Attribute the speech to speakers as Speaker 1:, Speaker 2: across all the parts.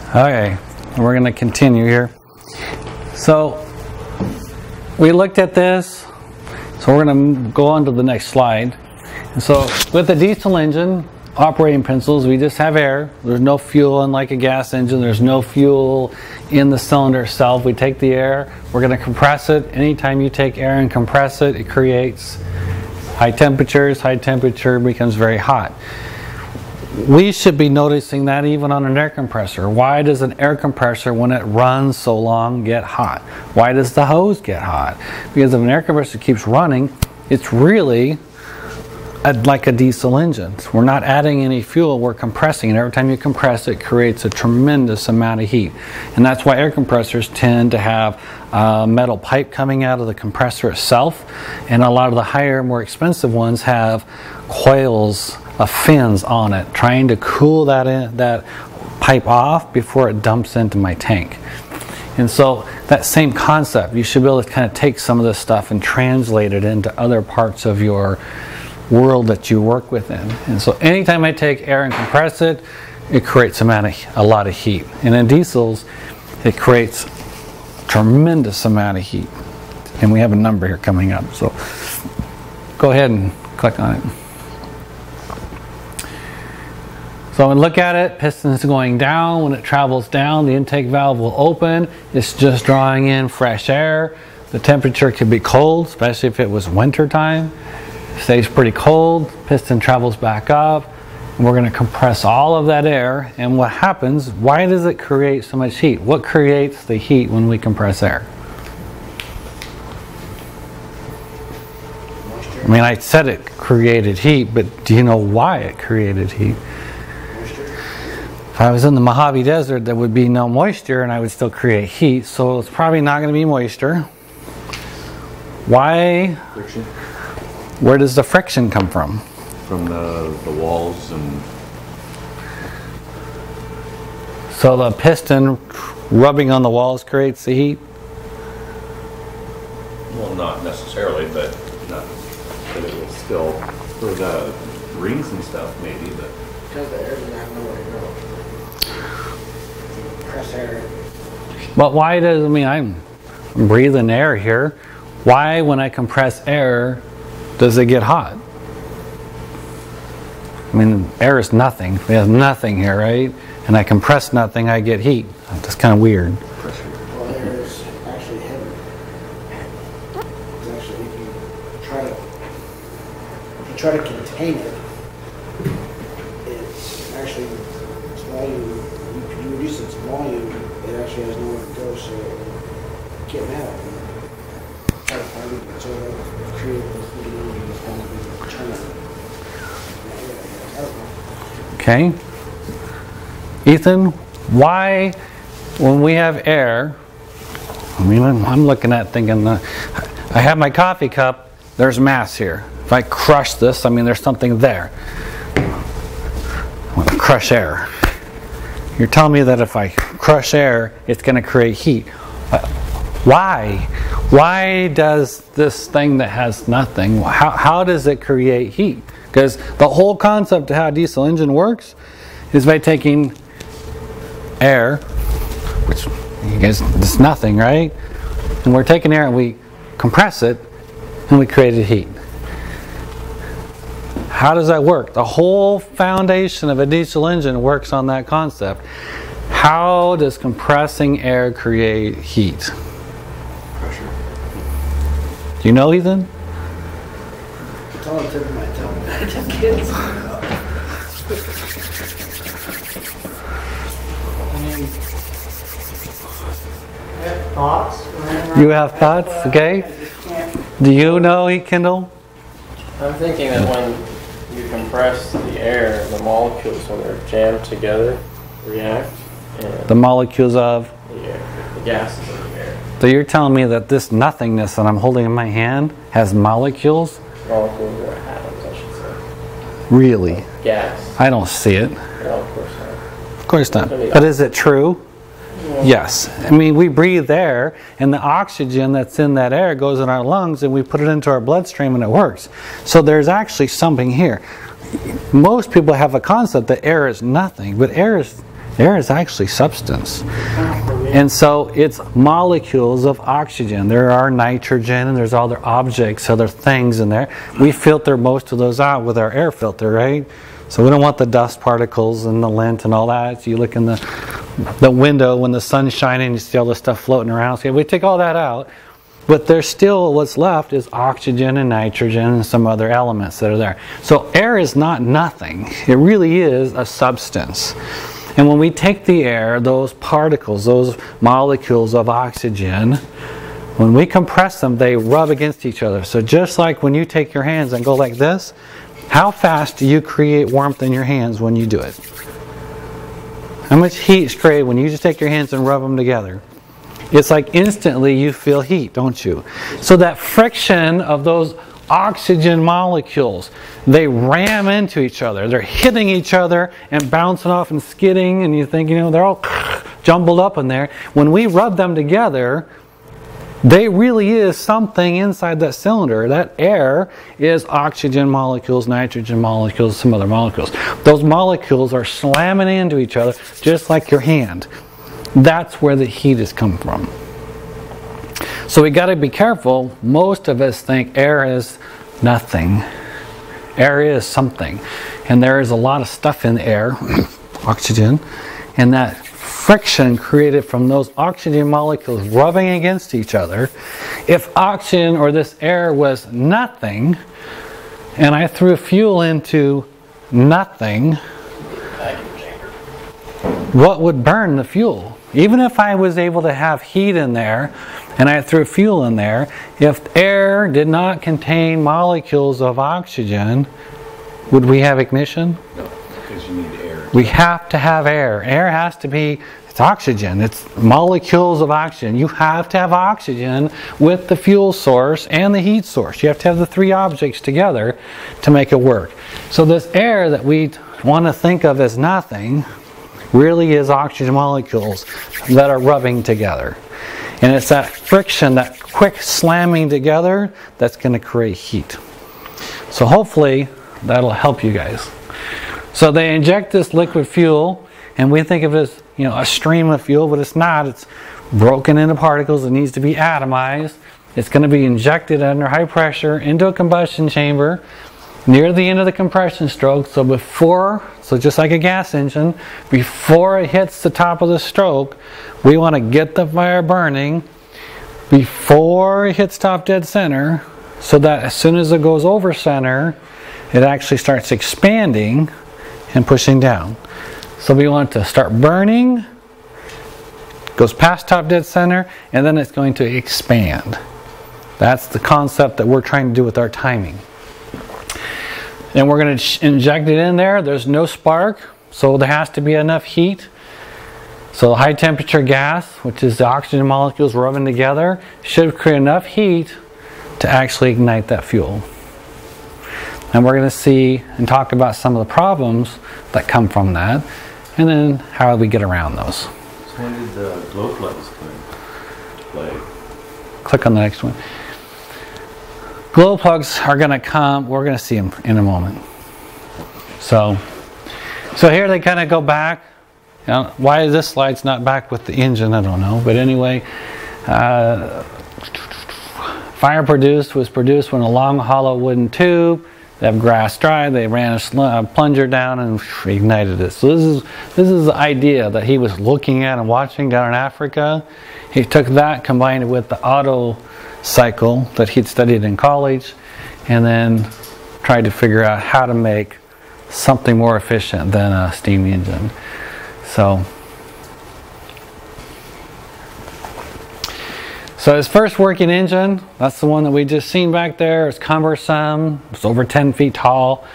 Speaker 1: Okay, we're going to continue here. So we looked at this, so we're going to go on to the next slide. And so with the diesel engine operating principles, we just have air. There's no fuel, unlike a gas engine. There's no fuel in the cylinder itself. We take the air, we're going to compress it. Anytime you take air and compress it, it creates high temperatures. High temperature becomes very hot. We should be noticing that even on an air compressor. Why does an air compressor, when it runs so long, get hot? Why does the hose get hot? Because if an air compressor keeps running, it's really like a diesel engine. So we're not adding any fuel, we're compressing it. Every time you compress it, creates a tremendous amount of heat. And that's why air compressors tend to have a metal pipe coming out of the compressor itself. And a lot of the higher, more expensive ones have coils of fins on it, trying to cool that pipe off before it dumps into my tank. And so that same concept, you should be able to kind of take some of this stuff and translate it into other parts of your world that you work within. And so anytime I take air and compress it, it creates a lot of heat. And in diesels, it creates a tremendous amount of heat. And we have a number here coming up. So go ahead and click on it. So when we look at it, piston is going down. When it travels down, the intake valve will open. It's just drawing in fresh air. The temperature could be cold, especially if it was winter time. Stays pretty cold, piston travels back up, and we're going to compress all of that air. And what happens, why does it create so much heat? What creates the heat when we compress air? I mean, I said it created heat, but do you know why it created heat? If I was in the Mojave Desert, there would be no moisture and I would still create heat, so it's probably not going to be moisture. Why?
Speaker 2: Friction.
Speaker 1: Where does the friction come from?
Speaker 2: From the walls and...
Speaker 1: So the piston rubbing on the walls creates the heat?
Speaker 2: Well, not necessarily, but it will still, for the rings and stuff maybe, but...
Speaker 3: Because the air doesn't have nowhere to go. Compress air.
Speaker 1: But why does, I mean, I'm breathing air here. Why, when I compress air, does it get hot? I mean, air is nothing. We have nothing here, right? And I compress nothing, I get heat. That's kind of weird.
Speaker 3: Well, air is actually heavy. It's actually, if you try to contain it, it's actually, its volume, if you reduce its volume, it actually has nowhere to go, so it can't matter. Try to find it, so it'll create this little kind of turn on.
Speaker 1: Okay. Ethan, why, when we have air, I mean, I'm looking at thinking, I have my coffee cup, there's mass here. If I crush this, I mean, there's something there. I'm going to crush air. You're telling me that if I crush air, it's going to create heat. Why? Why does this thing that has nothing, how does it create heat? Because the whole concept of how a diesel engine works is by taking air, which you guys, it's nothing, right? And we're taking air and we compress it and we created heat. How does that work? The whole foundation of a diesel engine works on that concept. How does compressing air create heat?
Speaker 2: Pressure.
Speaker 1: Do you know, Ethan?
Speaker 3: It's all the tip of my tongue. Just kidding. I have thoughts.
Speaker 1: You have thoughts? Okay.
Speaker 3: I just can't.
Speaker 1: Do you know, Kendall?
Speaker 4: I'm thinking that when you compress the air, the molecules, when they're jammed together, react. And
Speaker 1: The molecules of...
Speaker 4: the gases in the air.
Speaker 1: So you're telling me that this nothingness that I'm holding in my hand has molecules?
Speaker 4: Molecules or atoms, I should say.
Speaker 1: Really?
Speaker 4: Gas.
Speaker 1: I don't see it.
Speaker 4: No, of course not.
Speaker 1: Of course not. But is it true? Yes. I mean, we breathe air, and the oxygen that's in that air goes in our lungs, and we put it into our bloodstream, and it works. So there's actually something here. Most people have a concept that air is nothing, but air is Air is actually substance. And so it's molecules of oxygen. There are nitrogen and there's other objects, other things in there. We filter most of those out with our air filter, right? So we don't want the dust particles and the lint and all that. So you look in the window when the sun's shining, you see all this stuff floating around. So we take all that out. But there's still, what's left is oxygen and nitrogen and some other elements that are there. So air is not nothing. It really is a substance. And when we take the air, those particles, those molecules of oxygen, when we compress them, they rub against each other. So just like when you take your hands and go like this, how fast do you create warmth in your hands when you do it? How much heat is created when you just take your hands and rub them together? It's like instantly you feel heat, don't you? So that friction of those oxygen molecules, they ram into each other. They're hitting each other and bouncing off and skidding, and you think, they're all jumbled up in there. When we rub them together, they really is something inside that cylinder. That air is oxygen molecules, nitrogen molecules, some other molecules. Those molecules are slamming into each other just like your hand. That's where the heat has come from. So we got to be careful. Most of us think air is nothing. Air is something. And there is a lot of stuff in the air, oxygen, and that friction created from those oxygen molecules rubbing against each other. If oxygen or this air was nothing, and I threw fuel into nothing, what would burn the fuel? Even if I was able to have heat in there and I threw fuel in there, if air did not contain molecules of oxygen, would we have ignition?
Speaker 2: No, because you need air.
Speaker 1: We have to have air. Air has to be, it's oxygen. It's molecules of oxygen. You have to have oxygen with the fuel source and the heat source. You have to have the three objects together to make it work. So this air that we want to think of as nothing really is oxygen molecules that are rubbing together. And it's that friction, that quick slamming together, that's going to create heat. So hopefully that'll help you guys. So they inject this liquid fuel, and we think of it as a stream of fuel, but it's not. It's broken into particles. It needs to be atomized. It's going to be injected under high pressure into a combustion chamber near the end of the compression stroke. So just like a gas engine, before it hits the top of the stroke, we want to get the fire burning before it hits top dead center, so that as soon as it goes over center, it actually starts expanding and pushing down. So we want to start burning, goes past top dead center, and then it's going to expand. That's the concept that we're trying to do with our timing. And we're going to inject it in there. There's no spark, so there has to be enough heat. So the high temperature gas, which is the oxygen molecules rubbing together, should create enough heat to actually ignite that fuel. And we're going to see and talk about some of the problems that come from that, and then how we get around those.
Speaker 2: So when did the glow plugs come into play?
Speaker 1: Click on the next one. Glow plugs are going to come, we're going to see them in a moment. So here they kind of go back. Why this slide's not back with the engine, I don't know. But anyway, fire was produced when a long hollow wooden tube. They have grass dry. They ran a plunger down and ignited it. So this is the idea that he was looking at and watching down in Africa. He took that, combined it with the auto cycle that he'd studied in college, and then tried to figure out how to make something more efficient than a steam engine. So his first working engine, that's the one that we just seen back there. It's cumbersome. It's over 10 feet tall.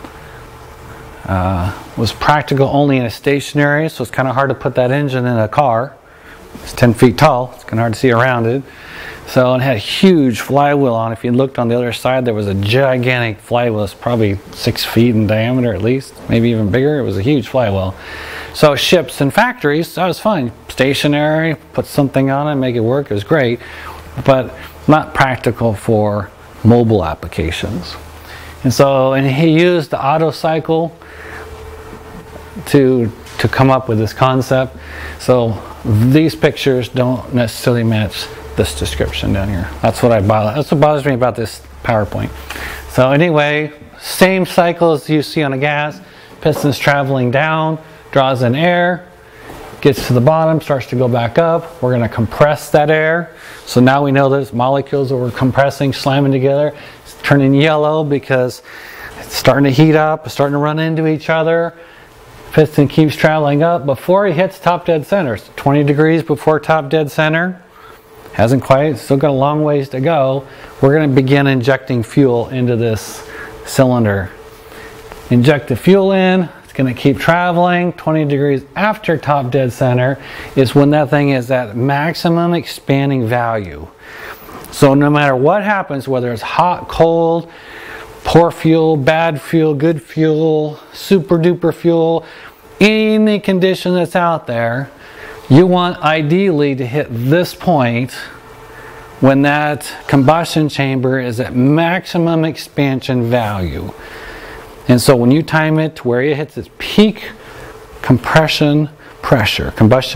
Speaker 1: Was practical only in a stationary, so it's kind of hard to put that engine in a car. It's 10 feet tall. It's kind of hard to see around it. So it had a huge flywheel on. If you looked on the other side, there was a gigantic flywheel. It's probably 6 feet in diameter at least, maybe even bigger. It was a huge flywheel. So ships and factories, that was fine. Stationary, put something on it, make it work. It was great, but not practical for mobile applications. And he used the auto cycle to to come up with this concept. So these pictures don't necessarily match this description down here. That's what bothers me about this PowerPoint. So anyway, same cycle as you see on a gas. Piston's traveling down, draws in air, gets to the bottom, starts to go back up. We're going to compress that air. So now we know those molecules that we're compressing, slamming together, it's turning yellow because it's starting to heat up, it's starting to run into each other. Piston keeps traveling up before he hits top dead center. It's 20 degrees before top dead center. Hasn't quite, still got a long ways to go. We're going to begin injecting fuel into this cylinder. Inject the fuel in, it's going to keep traveling. 20 degrees after top dead center is when that thing is at maximum expanding value. So no matter what happens, whether it's hot, cold, poor fuel, bad fuel, good fuel, super duper fuel, any condition that's out there, you want ideally to hit this point when that combustion chamber is at maximum expansion value. And so when you time it to where it hits its peak combustion pressure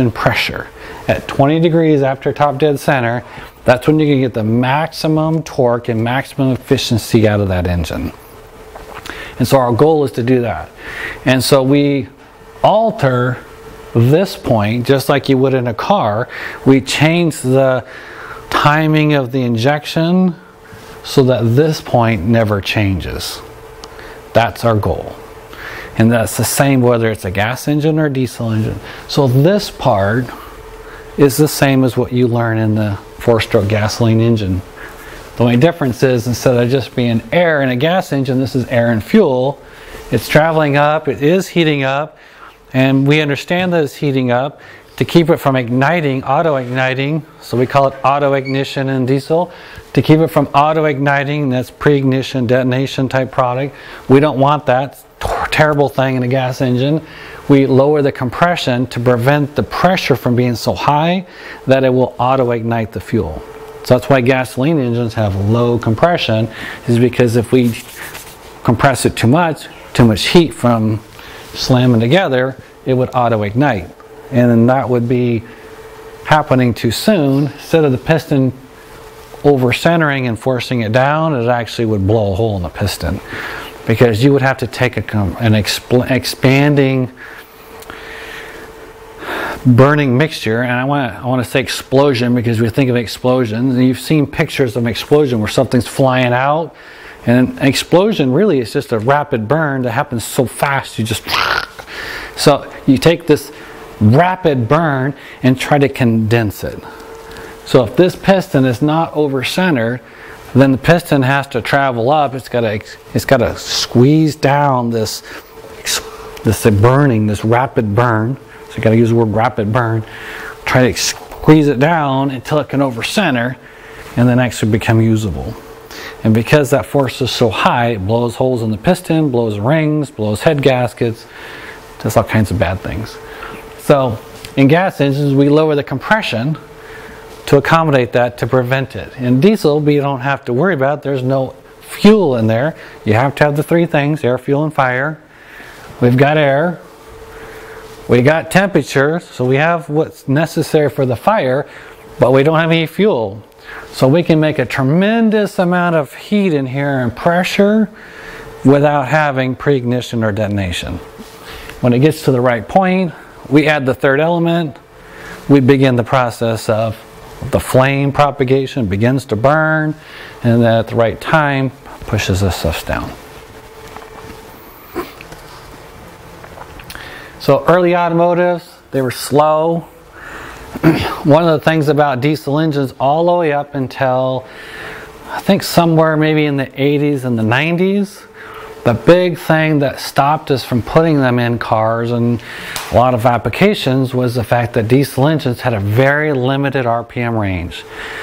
Speaker 1: at 20 degrees after top dead center, that's when you can get the maximum torque and maximum efficiency out of that engine. And so our goal is to do that. And so we alter this point just like you would in a car. We change the timing of the injection so that this point never changes. That's our goal. And that's the same whether it's a gas engine or a diesel engine. So this part is the same as what you learn in the 4-stroke gasoline engine. The only difference is instead of just being air in a gas engine, this is air and fuel. It's traveling up, it is heating up, and we understand that it's heating up to keep it from igniting, auto-igniting, so we call it auto-ignition in diesel. To keep it from auto-igniting, that's pre-ignition, detonation type product. We don't want that terrible thing in a gas engine. We lower the compression to prevent the pressure from being so high that it will auto-ignite the fuel. So that's why gasoline engines have low compression, is because if we compress it too much heat from slamming together, it would auto-ignite. And then that would be happening too soon. Instead of the piston over-centering and forcing it down, it actually would blow a hole in the piston. Because you would have to take an expanding burning mixture, and I want to say explosion because we think of explosions, and you've seen pictures of an explosion where something's flying out, and an explosion really is just a rapid burn that happens so fast you just so you take this rapid burn and try to condense it. So if this piston is not over-centered, then the piston has to travel up. It's got to squeeze down this burning, this rapid burn. So you got to use the word rapid burn. Try to squeeze it down until it can over-center and then actually become usable. And because that force is so high, it blows holes in the piston, blows rings, blows head gaskets, does all kinds of bad things. So in gas engines, we lower the compression to accommodate that, to prevent it. In diesel, we don't have to worry about it. There's no fuel in there. You have to have the three things: air, fuel, and fire. We've got air. We got temperature, so we have what's necessary for the fire, but we don't have any fuel. So we can make a tremendous amount of heat in here and pressure without having pre-ignition or detonation. When it gets to the right point, we add the third element. We begin the process of the flame propagation, begins to burn, and then at the right time pushes this stuff down. So early automotives, they were slow. One of the things about diesel engines all the way up until I think somewhere maybe in the 80s and the 90s, the big thing that stopped us from putting them in cars and a lot of applications was the fact that diesel engines had a very limited RPM range.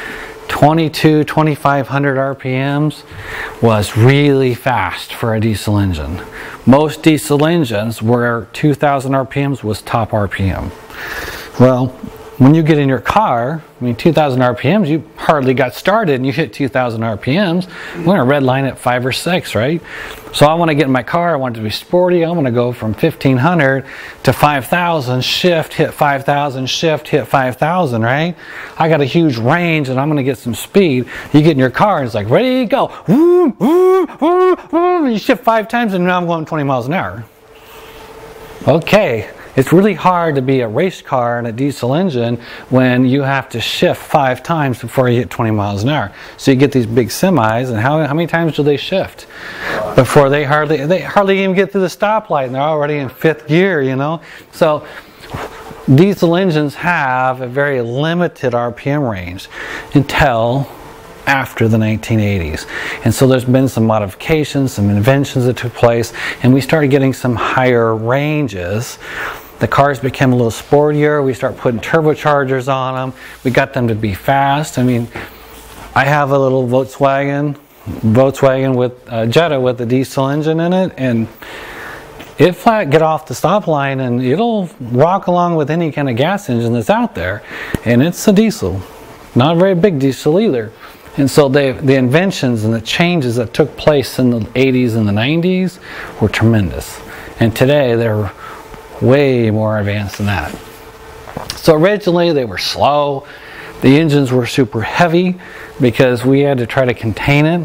Speaker 1: 2,500 RPMs was really fast for a diesel engine. Most diesel engines were 2,000 RPMs was top RPM. Well, when you get in your car, 2,000 RPMs, you hardly hardly got started and you hit 2,000 RPMs, we're going to red line at 5 or 6, right? So I want to get in my car, I want it to be sporty, I want to go from 1,500 to 5,000, shift, hit 5,000, shift, hit 5,000, right? I got a huge range and I'm going to get some speed. You get in your car and it's like, ready, go. Woo, woo, woo, woo. You shift 5 times and now I'm going 20 miles an hour. Okay. It's really hard to be a race car in a diesel engine when you have to shift 5 times before you hit 20 miles an hour. So you get these big semis, and how many times do they shift before they hardly even get through the stoplight, and they're already in 5th gear, you know? So diesel engines have a very limited RPM range until after the 1980s. And so there's been some modifications, some inventions that took place, and we started getting some higher ranges. The cars became a little sportier. We start putting turbochargers on them. We got them to be fast. I mean, I have a little Volkswagen with Jetta with a diesel engine in it, and it flat get off the stop line and it'll rock along with any kind of gas engine that's out there. And it's a diesel, not a very big diesel either. And so the inventions and the changes that took place in the 80s and the 90s were tremendous. And today they're way more advanced than that. So originally they were slow. The engines were super heavy because we had to try to contain it.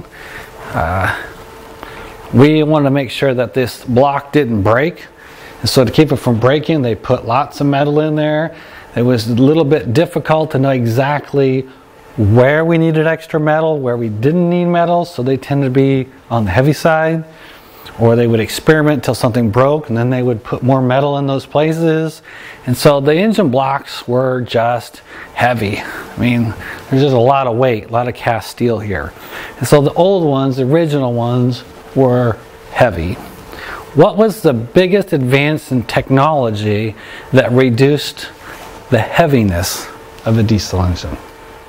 Speaker 1: We wanted to make sure that this block didn't break. And so to keep it from breaking, they put lots of metal in there. It was a little bit difficult to know exactly where we needed extra metal, where we didn't need metal, so they tended to be on the heavy side. Or they would experiment until something broke, and then they would put more metal in those places. And so the engine blocks were just heavy. I mean, there's just a lot of weight, a lot of cast steel here. And so the old ones, the original ones, were heavy. What was the biggest advance in technology that reduced the heaviness of a diesel engine?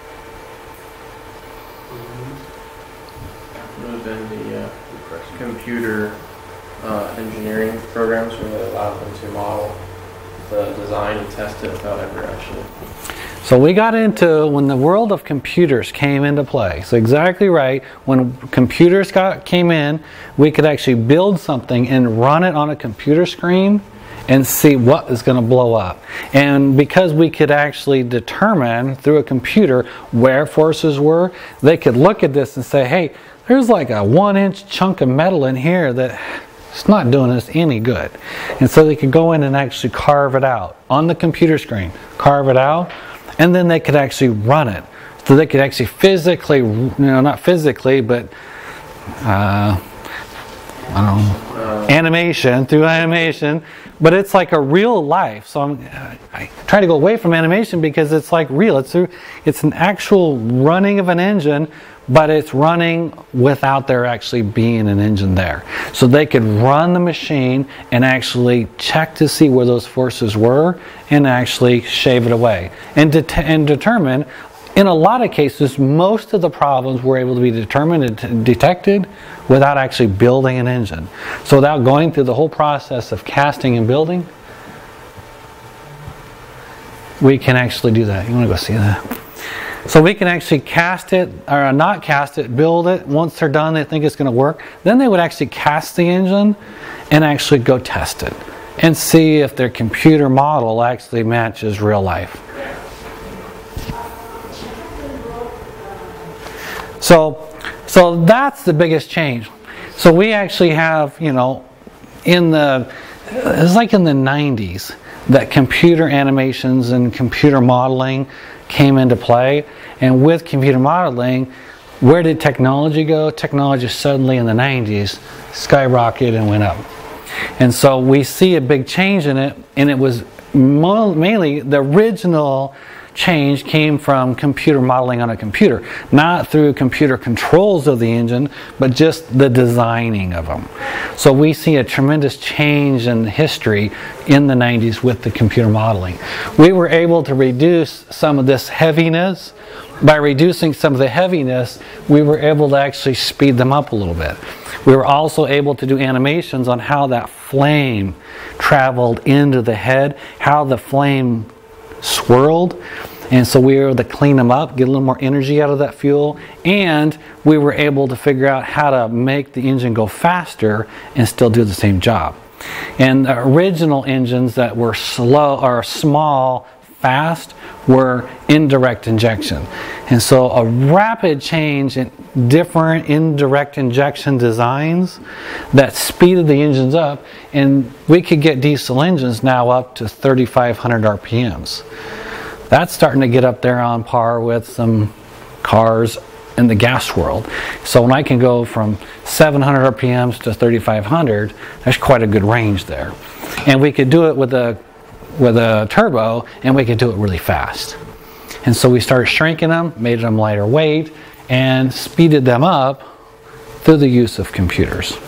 Speaker 4: Computer engineering programs where they allowed them to model the design and test it without ever actually.
Speaker 1: So we got into when the world of computers came into play. So exactly right, when computers came in, we could actually build something and run it on a computer screen and see what is going to blow up. And because we could actually determine through a computer where forces were, they could look at this and say, hey, there's like a 1-inch chunk of metal in here that it's not doing us any good. And so they could go in and actually carve it out on the computer screen, carve it out, and then they could actually run it. So they could actually physically, not physically, but animation, through animation, but it's like a real life. So I try to go away from animation because it's like real. It's an actual running of an engine, but it's running without there actually being an engine there. So they could run the machine and actually check to see where those forces were and actually shave it away. And determine, in a lot of cases, most of the problems were able to be determined and detected without actually building an engine. So without going through the whole process of casting and building, we can actually do that. You want to go see that? So we can actually cast it, or not cast it, build it. Once they're done, they think it's going to work. Then they would actually cast the engine and actually go test it and see if their computer model actually matches real life. So that's the biggest change. So we actually have, it's like in the 90s that computer animations and computer modeling came into play. And with computer modeling, where did technology go? Technology suddenly in the 90s skyrocketed and went up. And so we see a big change in it, and it was mainly the original change came from computer modeling on a computer, not through computer controls of the engine, but just the designing of them. So we see a tremendous change in history in the 90s with the computer modeling. We were able to reduce some of this heaviness. By reducing some of the heaviness, we were able to actually speed them up a little bit. We were also able to do animations on how that flame traveled into the head, how the flame swirled. And so we were able to clean them up, get a little more energy out of that fuel, and we were able to figure out how to make the engine go faster and still do the same job. And the original engines that were slow or small, fast, were indirect injection. And so a rapid change in different indirect injection designs that speeded the engines up, and we could get diesel engines now up to 3,500 RPMs. That's starting to get up there on par with some cars in the gas world. So when I can go from 700 RPMs to 3,500, that's quite a good range there. And we could do it with a turbo, and we could do it really fast. And so we started shrinking them, made them lighter weight, and speeded them up through the use of computers.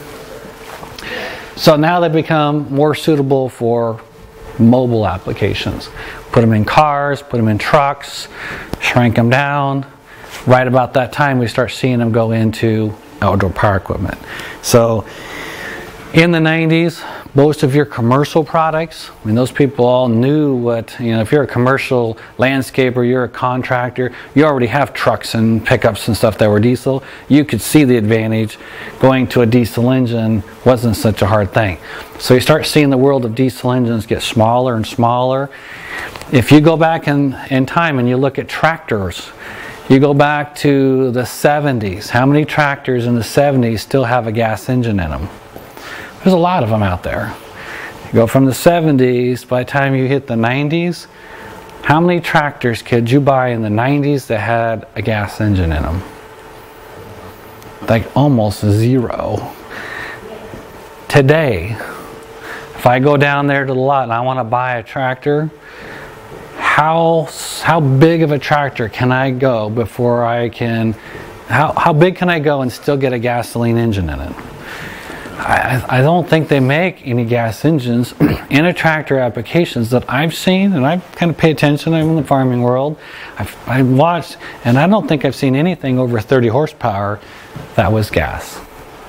Speaker 1: So now they become more suitable for mobile applications. Put them in cars, put them in trucks, shrink them down. Right about that time we start seeing them go into outdoor power equipment. So in the 90s, most of your commercial products, I mean, those people all knew what, if you're a commercial landscaper, you're a contractor, you already have trucks and pickups and stuff that were diesel. You could see the advantage. Going to a diesel engine wasn't such a hard thing. So you start seeing the world of diesel engines get smaller and smaller. If you go back in time and you look at tractors, you go back to the 70s. How many tractors in the 70s still have a gas engine in them? There's a lot of them out there. You go from the 70s, by the time you hit the 90s, how many tractors could you buy in the 90s that had a gas engine in them? Like almost zero. Today, if I go down there to the lot and I want to buy a tractor, how big of a tractor can I go before I can, how big can I go and still get a gasoline engine in it? I don't think they make any gas engines in a tractor applications that I've seen, and I kind of pay attention. I'm in the farming world. I've watched, and I don't think I've seen anything over 30 horsepower that was gas.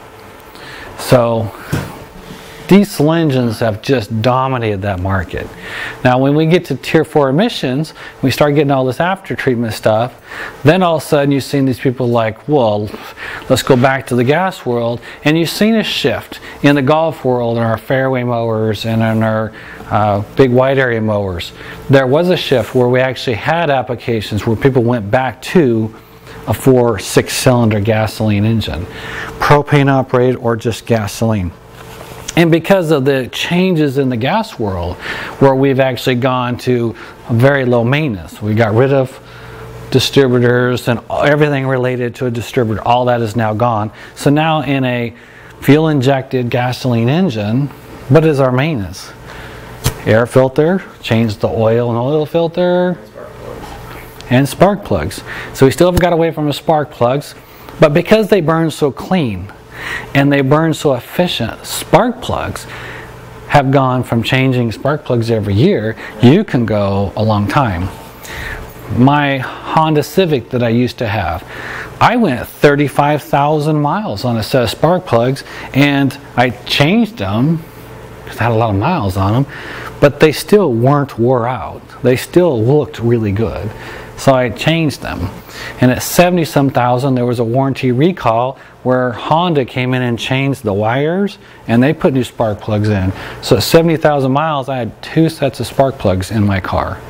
Speaker 1: So diesel engines have just dominated that market. Now when we get to tier 4 emissions, we start getting all this after treatment stuff, then all of a sudden you've seen these people like, well, let's go back to the gas world, and you've seen a shift in the golf world, in our fairway mowers and in our big wide area mowers. There was a shift where we actually had applications where people went back to a 4-6 cylinder gasoline engine, propane operated or just gasoline. And because of the changes in the gas world, where we've actually gone to very low maintenance, we got rid of distributors and everything related to a distributor. All that is now gone. So now in a fuel injected gasoline engine, what is our maintenance? Air filter, change the oil and oil filter, and spark plugs. So we still haven't got away from the spark plugs, but because they burn so clean and they burn so efficient, spark plugs have gone from changing spark plugs every year, you can go a long time. My Honda Civic that I used to have, I went 35,000 miles on a set of spark plugs, and I changed them because I had a lot of miles on them, but they still weren't wore out. They still looked really good. So I changed them. And at 70-some thousand, there was a warranty recall where Honda came in and changed the wires, and they put new spark plugs in. So at 70,000 miles, I had 2 sets of spark plugs in my car.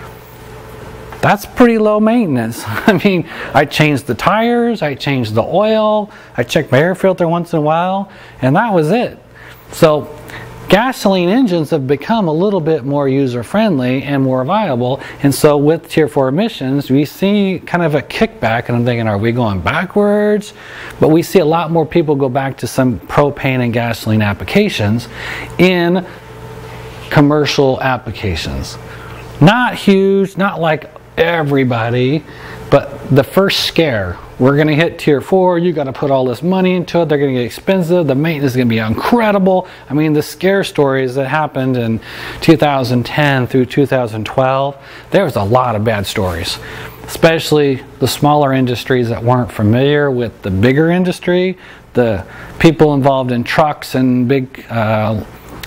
Speaker 1: That's pretty low maintenance. I mean, I changed the tires, I changed the oil, I checked my air filter once in a while, and that was it. So gasoline engines have become a little bit more user-friendly and more viable, and so with Tier 4 emissions, we see kind of a kickback, and I'm thinking, are we going backwards? But we see a lot more people go back to some propane and gasoline applications in commercial applications. Not huge, not like everybody, but the first scare. We're going to hit Tier 4, you got to put all this money into it, they're going to get expensive, the maintenance is going to be incredible. I mean, the scare stories that happened in 2010 through 2012, there was a lot of bad stories. Especially the smaller industries that weren't familiar with the bigger industry, the people involved in trucks and big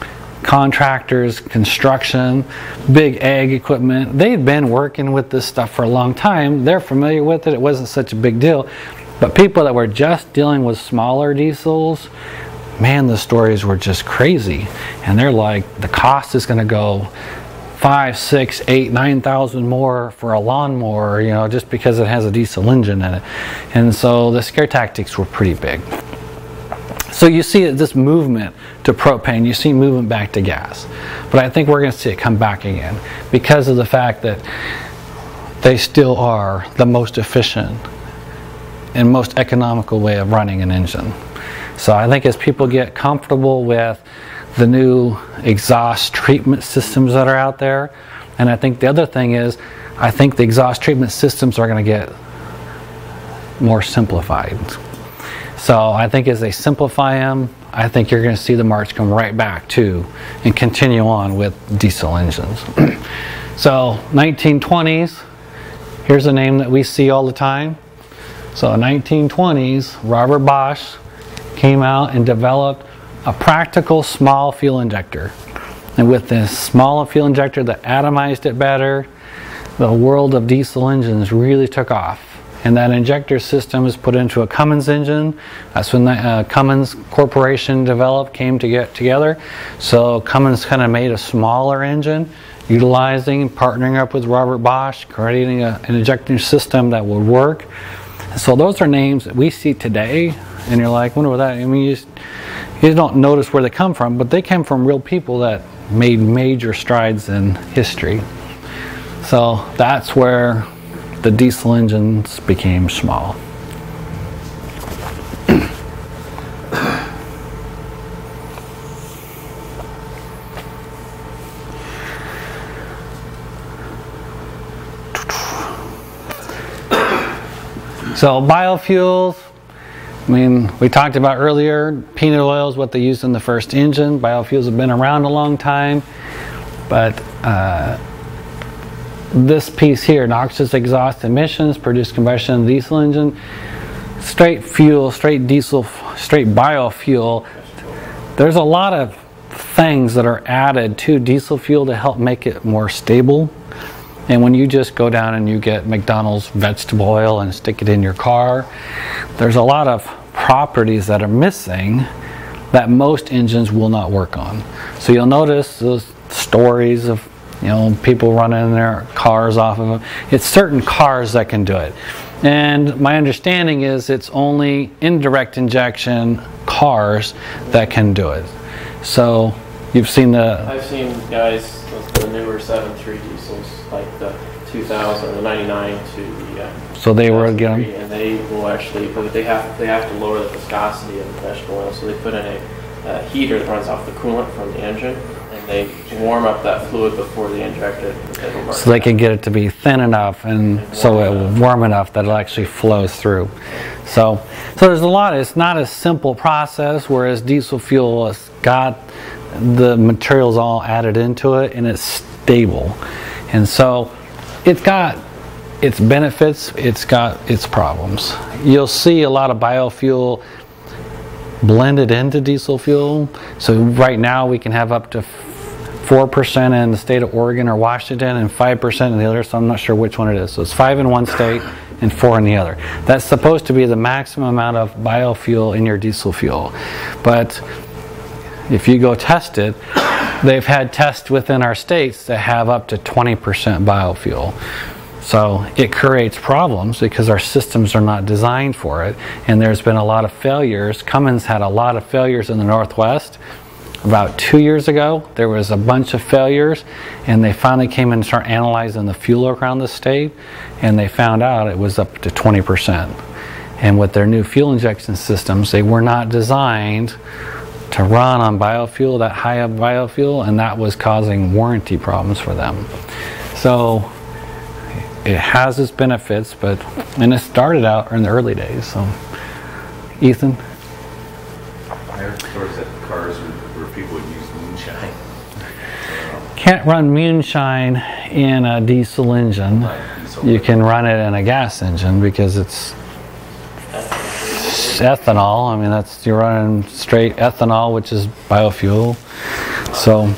Speaker 1: contractors, construction, big ag equipment. They'd been working with this stuff for a long time. They're familiar with it. It wasn't such a big deal. But people that were just dealing with smaller diesels, man, the stories were just crazy. And they're like, the cost is going to go 5, 6, 8, 9,000 more for a lawnmower, you know, just because it has a diesel engine in it. And so the scare tactics were pretty big. So you see this movement to propane, you see movement back to gas. But I think we're going to see it come back again because of the fact that they still are the most efficient and most economical way of running an engine. So I think as people get comfortable with the new exhaust treatment systems that are out there, and I think the other thing is, I think the exhaust treatment systems are going to get more simplified. So I think as they simplify them, I think you're going to see the march come right back to and continue on with diesel engines. So 1920s, here's a name that we see all the time. So in 1920s, Robert Bosch came out and developed a practical small fuel injector. And with this small fuel injector that atomized it better, the world of diesel engines really took off. And that injector system is put into a Cummins engine. That's when the Cummins Corporation came to get together. So Cummins kind of made a smaller engine, partnering up with Robert Bosch, creating an injector system that would work. So those are names that we see today, and you're like, wonder what that, I mean, you don't notice where they come from, but they came from real people that made major strides in history. So that's where the diesel engines became small. So biofuels, I mean, we talked about earlier, peanut oil is what they used in the first engine. Biofuels have been around a long time, but this piece here, noxious exhaust emissions, produced combustion in the diesel engine, straight fuel, straight diesel, straight biofuel. There's a lot of things that are added to diesel fuel to help make it more stable. And when you just go down and you get McDonald's vegetable oil and stick it in your car, there's a lot of properties that are missing that most engines will not work on. So you'll notice those stories of, you know, people running their cars off of them. It's certain cars that can do it. And my understanding is it's only indirect injection cars that can do it. So you've seen
Speaker 4: I've seen guys with the newer 7.3 diesels, like the 2000, the 99 to the
Speaker 1: so they were again,
Speaker 4: and they will actually, but they have to lower the viscosity of the vegetable oil, so they put in a heater that runs off the coolant from the engine, and they warm up that fluid before they inject it.
Speaker 1: So they can get it to be thin enough and so it will warm enough that it actually flows through. So there's a lot. It's not a simple process, whereas diesel fuel has got the materials all added into it and it's stable. And so it's got its benefits, it's got its problems. You'll see a lot of biofuel blended into diesel fuel. So right now we can have up to 4% in the state of Oregon or Washington and 5% in the other, so I'm not sure which one it is. So it's 5 in one state and 4 in the other. That's supposed to be the maximum amount of biofuel in your diesel fuel. But if you go test it, they've had tests within our states that have up to 20% biofuel. So it creates problems because our systems are not designed for it. And there's been a lot of failures. Cummins had a lot of failures in the Northwest. About 2 years ago, there was a bunch of failures, and they finally came in and started analyzing the fuel around the state, and they found out it was up to 20%. And with their new fuel injection systems, they were not designed to run on biofuel, that high of biofuel, and that was causing warranty problems for them. So it has its benefits, and it started out in the early days. So, Ethan?
Speaker 2: I heard stories that cars where people would use moonshine.
Speaker 1: Can't run moonshine in a diesel engine. You can run it in a gas engine because it's ethanol. I mean, you're running straight ethanol, which is biofuel. So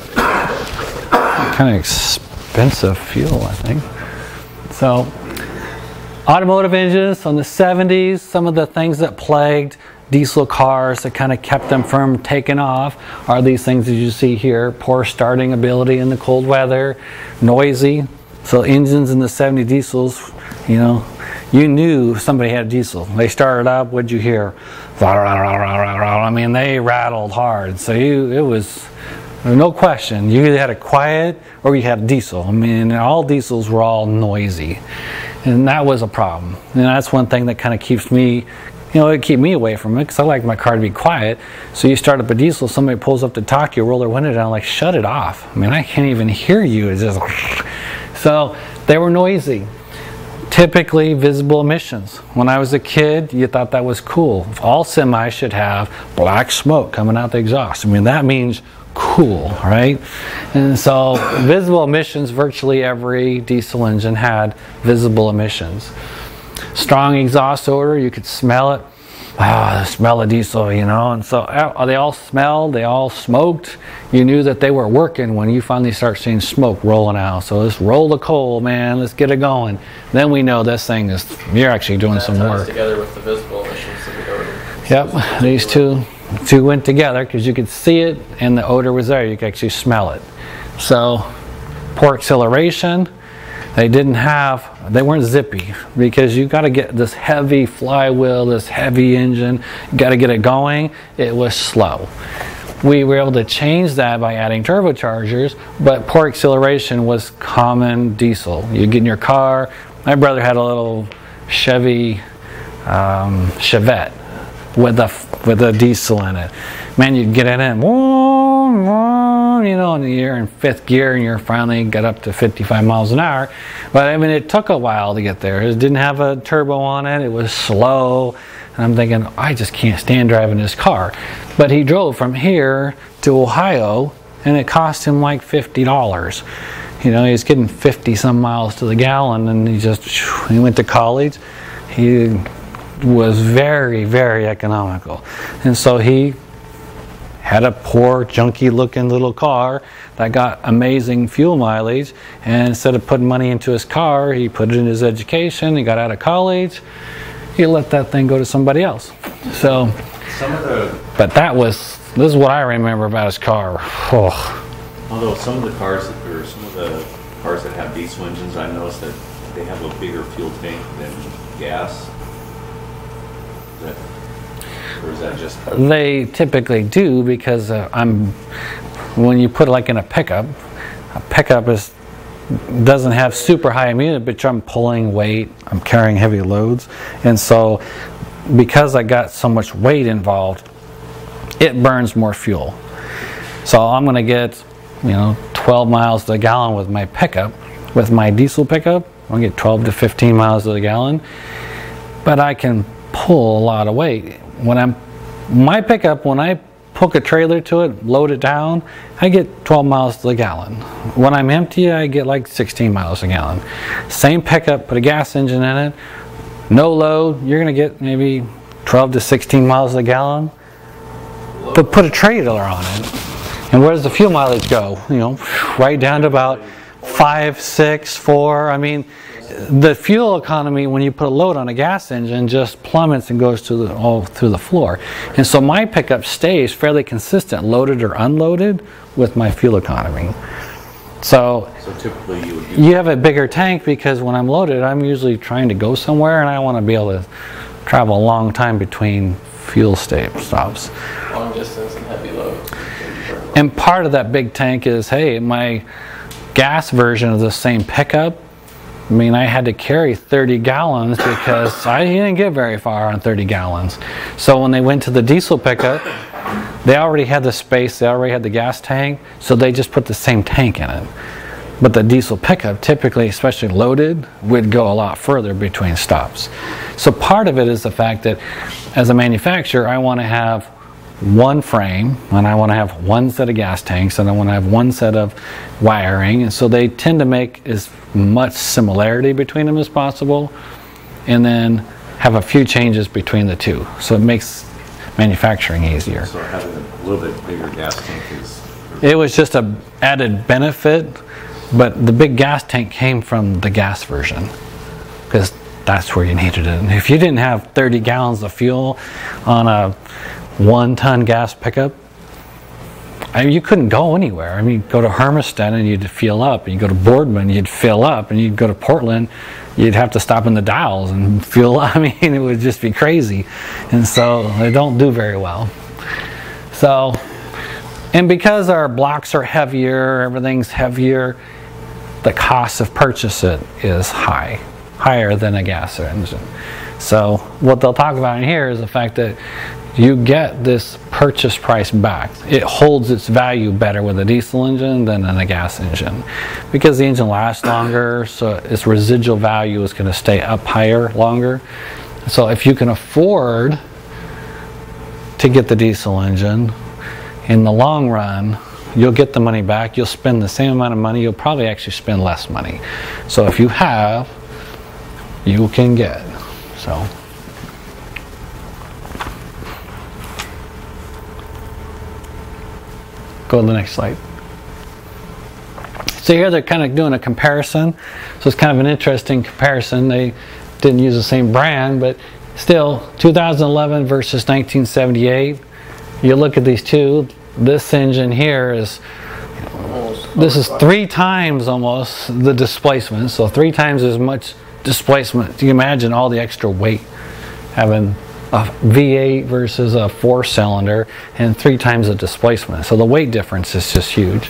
Speaker 1: kind of expensive fuel, I think. So automotive engines on the 70s, some of the things that plagued diesel cars that kind of kept them from taking off are these things that you see here: poor starting ability in the cold weather, noisy. So engines in the 70 diesels, you know, you knew somebody had a diesel. They started up, what'd you hear? I mean, they rattled hard. So it was no question. You either had a quiet or you had a diesel. I mean, all diesels were all noisy. And that was a problem. And that's one thing that kind of keeps me, you know, it keep me away from it, because I like my car to be quiet. So you start up a diesel, somebody pulls up to talk to you, roll their window down, like, shut it off. I mean, I can't even hear you. It's just... So they were noisy. Typically visible emissions. When I was a kid, you thought that was cool. All semis should have black smoke coming out the exhaust. I mean, that means cool, right? And so visible emissions, virtually every diesel engine had visible emissions. Strong exhaust odor, you could smell it. Ah, the smell of diesel, you know. And so they all smelled, they all smoked. You knew that they were working when you finally start seeing smoke rolling out. So let's roll the coal, man, let's get it going. Then we know this thing is, you're actually doing some work.
Speaker 4: Together with the visible emissions of the odor.
Speaker 1: Yep, these two went together because you could see it and the odor was there. You could actually smell it. So poor acceleration. They weren't zippy, because you got to get this heavy flywheel, this heavy engine, you got to get it going. It was slow. We were able to change that by adding turbochargers, but poor acceleration was common diesel. You get in your car. My brother had a little Chevy Chevette with a diesel in it. Man, you'd get in it, you know, and you're in fifth gear and you're finally got up to 55 miles an hour. But I mean, it took a while to get there. It didn't have a turbo on it. It was slow. And I'm thinking, I just can't stand driving this car. But he drove from here to Ohio and it cost him like $50. You know, he was getting 50 some miles to the gallon, and he went to college. He was very, very economical. And so he had a poor, junky looking little car that got amazing fuel mileage, and instead of putting money into his car, he put it in his education. He got out of college, he let that thing go to somebody else. So but this is what I remember about his car.
Speaker 2: Although some of the cars that have diesel engines, I noticed that they have a bigger fuel tank than gas. Or is that just...
Speaker 1: They typically do, because when you put it like in a pickup doesn't have super high immunity, but I'm pulling weight, I'm carrying heavy loads, and so because I got so much weight involved, it burns more fuel. So I'm going to get, 12 miles to the gallon with my pickup. With my diesel pickup, I'll get 12 to 15 miles to the gallon, but I can pull a lot of weight. My pickup, when I hook a trailer to it, load it down, I get 12 miles to the gallon. When I'm empty, I get like 16 miles a gallon. Same pickup, put a gas engine in it, no load, you're going to get maybe 12 to 16 miles a gallon. But put a trailer on it, and where does the fuel mileage go? Right down to about 5, 6, 4. I mean, the fuel economy when you put a load on a gas engine just plummets and goes all through the floor. And so my pickup stays fairly consistent, loaded or unloaded, with my fuel economy. So
Speaker 2: typically
Speaker 1: you have a bigger tank, because when I'm loaded, I'm usually trying to go somewhere, and I want to be able to travel a long time between fuel stops.
Speaker 4: Long distance and heavy loads.
Speaker 1: And part of that big tank is, hey, my gas version of the same pickup, I had to carry 30 gallons because I didn't get very far on 30 gallons. So when they went to the diesel pickup, they already had the space, they already had the gas tank, so they just put the same tank in it. But the diesel pickup, typically, especially loaded, would go a lot further between stops. So part of it is the fact that as a manufacturer, I want to have one frame, and I want to have one set of gas tanks, and I want to have one set of wiring, and so they tend to make as much similarity between them as possible, and then have a few changes between the two, so it makes manufacturing easier.
Speaker 2: So having a little bit bigger gas tank
Speaker 1: It was just a added benefit, but the big gas tank came from the gas version because that's where you needed it. And if you didn't have 30 gallons of fuel on a 1-ton gas pickup, you couldn't go anywhere. I mean, go to Hermiston and you'd fill up, and you go to Boardman, you'd fill up, and you'd go to Portland, you'd have to stop in the Dalles and fuel up. I mean, it would just be crazy. And so they don't do very well. So, and because our blocks are heavier, everything's heavier, the cost of purchase it is higher than a gas engine. So what they'll talk about in here is the fact that you get this purchase price back. It holds its value better with a diesel engine than in a gas engine because the engine lasts longer, so its residual value is going to stay up higher longer. So if you can afford to get the diesel engine, in the long run you'll get the money back. You'll spend the same amount of money. You'll probably actually spend less money. So if you have, you can get. So go to the next slide. So here they're kind of doing a comparison. So it's kind of an interesting comparison. They didn't use the same brand, but still 2011 versus 1978. You look at these two. This engine here is, this is 3 times almost the displacement. So 3 times as much displacement. You can imagine all the extra weight having a V8 versus a 4-cylinder and 3 times the displacement. So the weight difference is just huge.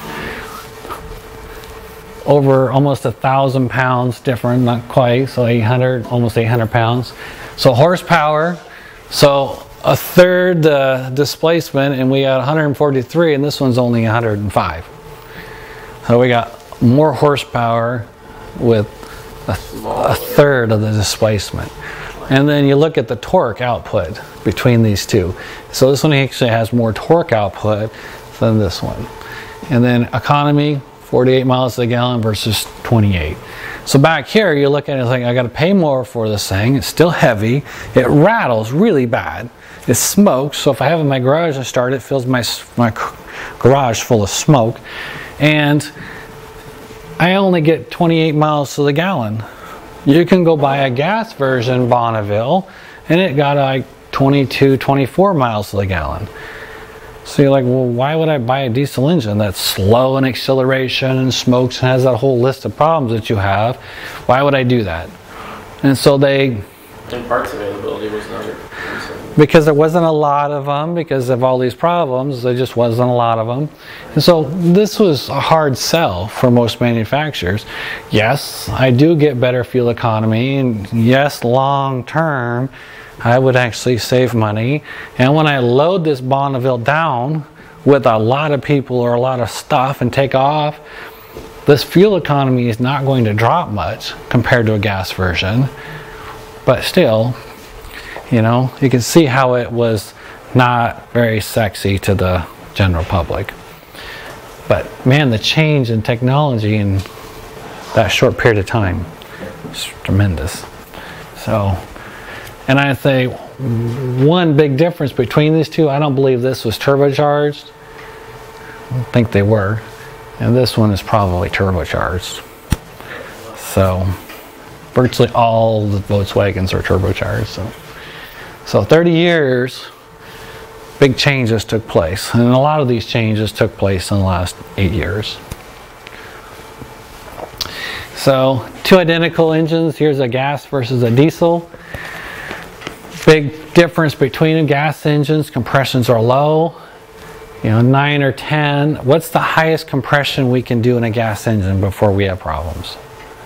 Speaker 1: Over almost 1,000 pounds different, not quite, so 800, almost 800 pounds. So horsepower, so a third the displacement, and we got 143, and this one's only 105. So we got more horsepower with a third of the displacement. And then you look at the torque output between these two. So this one actually has more torque output than this one. And then economy, 48 miles a gallon versus 28. So back here you look at it, it's like I got to pay more for this thing. It's still heavy. It rattles really bad. It smokes. So if I have it in my garage and start it, fills my garage full of smoke. And I only get 28 miles to the gallon. You can go buy a gas version Bonneville and it got like 22, 24 miles to the gallon. So you're like, well, why would I buy a diesel engine that's slow in acceleration and smokes and has that whole list of problems that you have? Why would I do that? And so and
Speaker 4: parts availability was another reason.
Speaker 1: Because there wasn't a lot of them, because of all these problems, there just wasn't a lot of them. And so this was a hard sell for most manufacturers. Yes, I do get better fuel economy, and yes, long term, I would actually save money. And when I load this Bonneville down with a lot of people or a lot of stuff and take off, this fuel economy is not going to drop much compared to a gas version. But still, you know, you can see how it was not very sexy to the general public. But man, the change in technology in that short period of time is tremendous. So, and I say one big difference between these two, I don't believe this was turbocharged. I don't think they were. And this one is probably turbocharged. So virtually all the Volkswagens are turbocharged. So 30 years, big changes took place. And a lot of these changes took place in the last 8 years. So 2 identical engines. Here's a gas versus a diesel. Big difference between the gas engines. Compressions are low. You know, 9 or 10. What's the highest compression we can do in a gas engine before we have problems?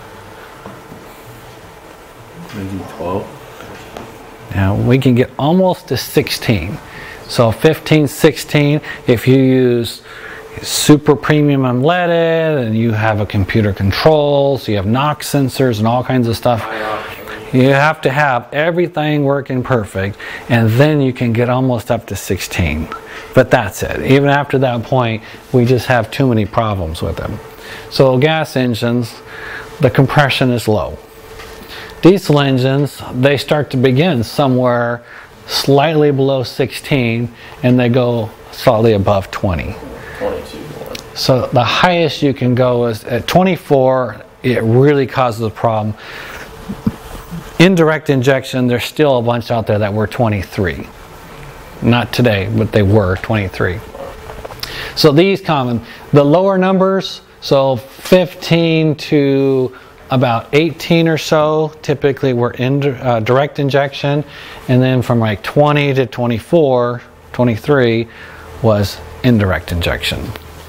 Speaker 2: Maybe 12.
Speaker 1: Now we can get almost to 16. So 15, 16, if you use super premium unleaded and you have a computer control, so you have NOx sensors and all kinds of stuff. You have to have everything working perfect, and then you can get almost up to 16. But that's it. Even after that point, we just have too many problems with them. So gas engines, the compression is low. Diesel engines, they start to begin somewhere slightly below 16, and they go slightly above 20.
Speaker 4: 22.
Speaker 1: So the highest you can go is at 24. It really causes a problem. Indirect injection, there's still a bunch out there that were 23. Not today, but they were 23. So these common, the lower numbers, so 15 to about 18 or so, typically were direct injection, and then from like 20 to 24, 23 was indirect injection.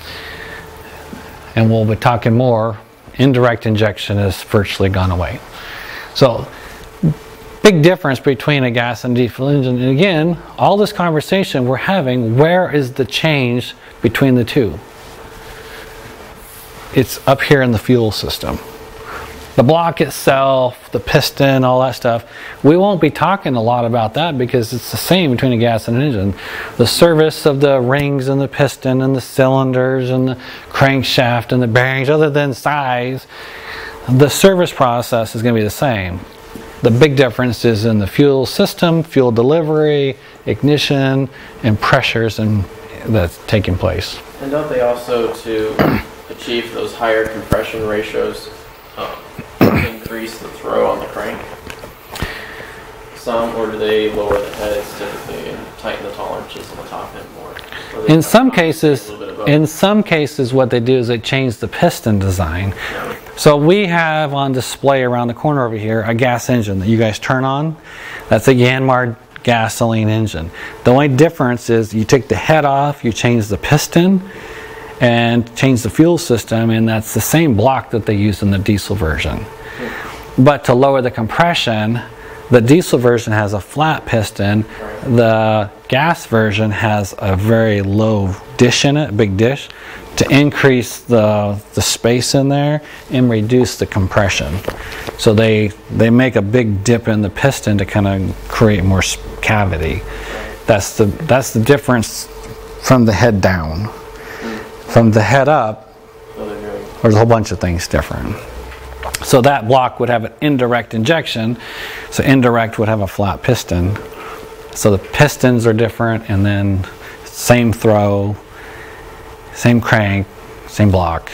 Speaker 1: And we'll be talking more. Indirect injection has virtually gone away. So big difference between a gas and diesel engine. And again, all this conversation we're having, where is the change between the two? It's up here in the fuel system. The block itself, the piston, all that stuff, we won't be talking a lot about that because it's the same between a gas and an engine. The service of the rings and the piston and the cylinders and the crankshaft and the bearings, other than size, the service process is going to be the same. The big difference is in the fuel system, fuel delivery, ignition, and pressures that's taking place.
Speaker 4: And don't they also, to achieve those higher compression ratios, increase the throw on the crank some, or do they lower the heads typically and tighten the tolerances on the top end more? In some cases,
Speaker 1: what they do is they change the piston design.
Speaker 4: Yeah.
Speaker 1: So we have on display around the corner over here a gas engine that you guys turn on. That's a Yanmar gasoline engine. The only difference is you take the head off, you change the piston, and change the fuel system, and that's the same block that they use in the diesel version. But to lower the compression, the diesel version has a flat piston. The gas version has a very low dish in it, a big dish, to increase the space in there and reduce the compression. So they make a big dip in the piston to kind of create more cavity. That's the difference from the head down. From the head up, there's a whole bunch of things different. So that block would have an indirect injection. So indirect would have a flat piston. So the pistons are different, and then same throw, same crank, same block,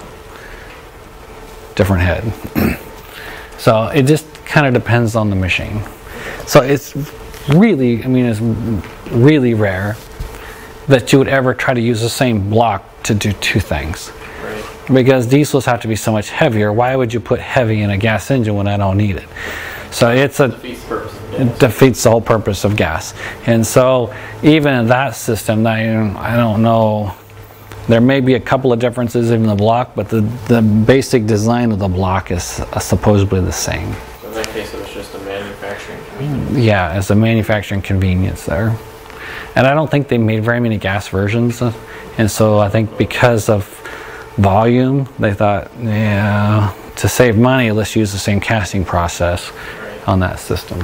Speaker 1: different head. So it just kind of depends on the machine. So it's really, it's really rare that you would ever try to use the same block to do two things.
Speaker 4: Right.
Speaker 1: Because diesels have to be so much heavier. Why would you put heavy in a gas engine when I don't need it? So it defeats the whole purpose of gas. And so even in that system, I don't know, there may be a couple of differences in the block, but the basic design of the block is supposedly the same.
Speaker 4: So in that case, it was just a manufacturing convenience.
Speaker 1: Yeah, it's a manufacturing convenience there. And I don't think they made very many gas versions. And so I think because of volume, they thought, yeah, to save money, let's use the same casting process on that system.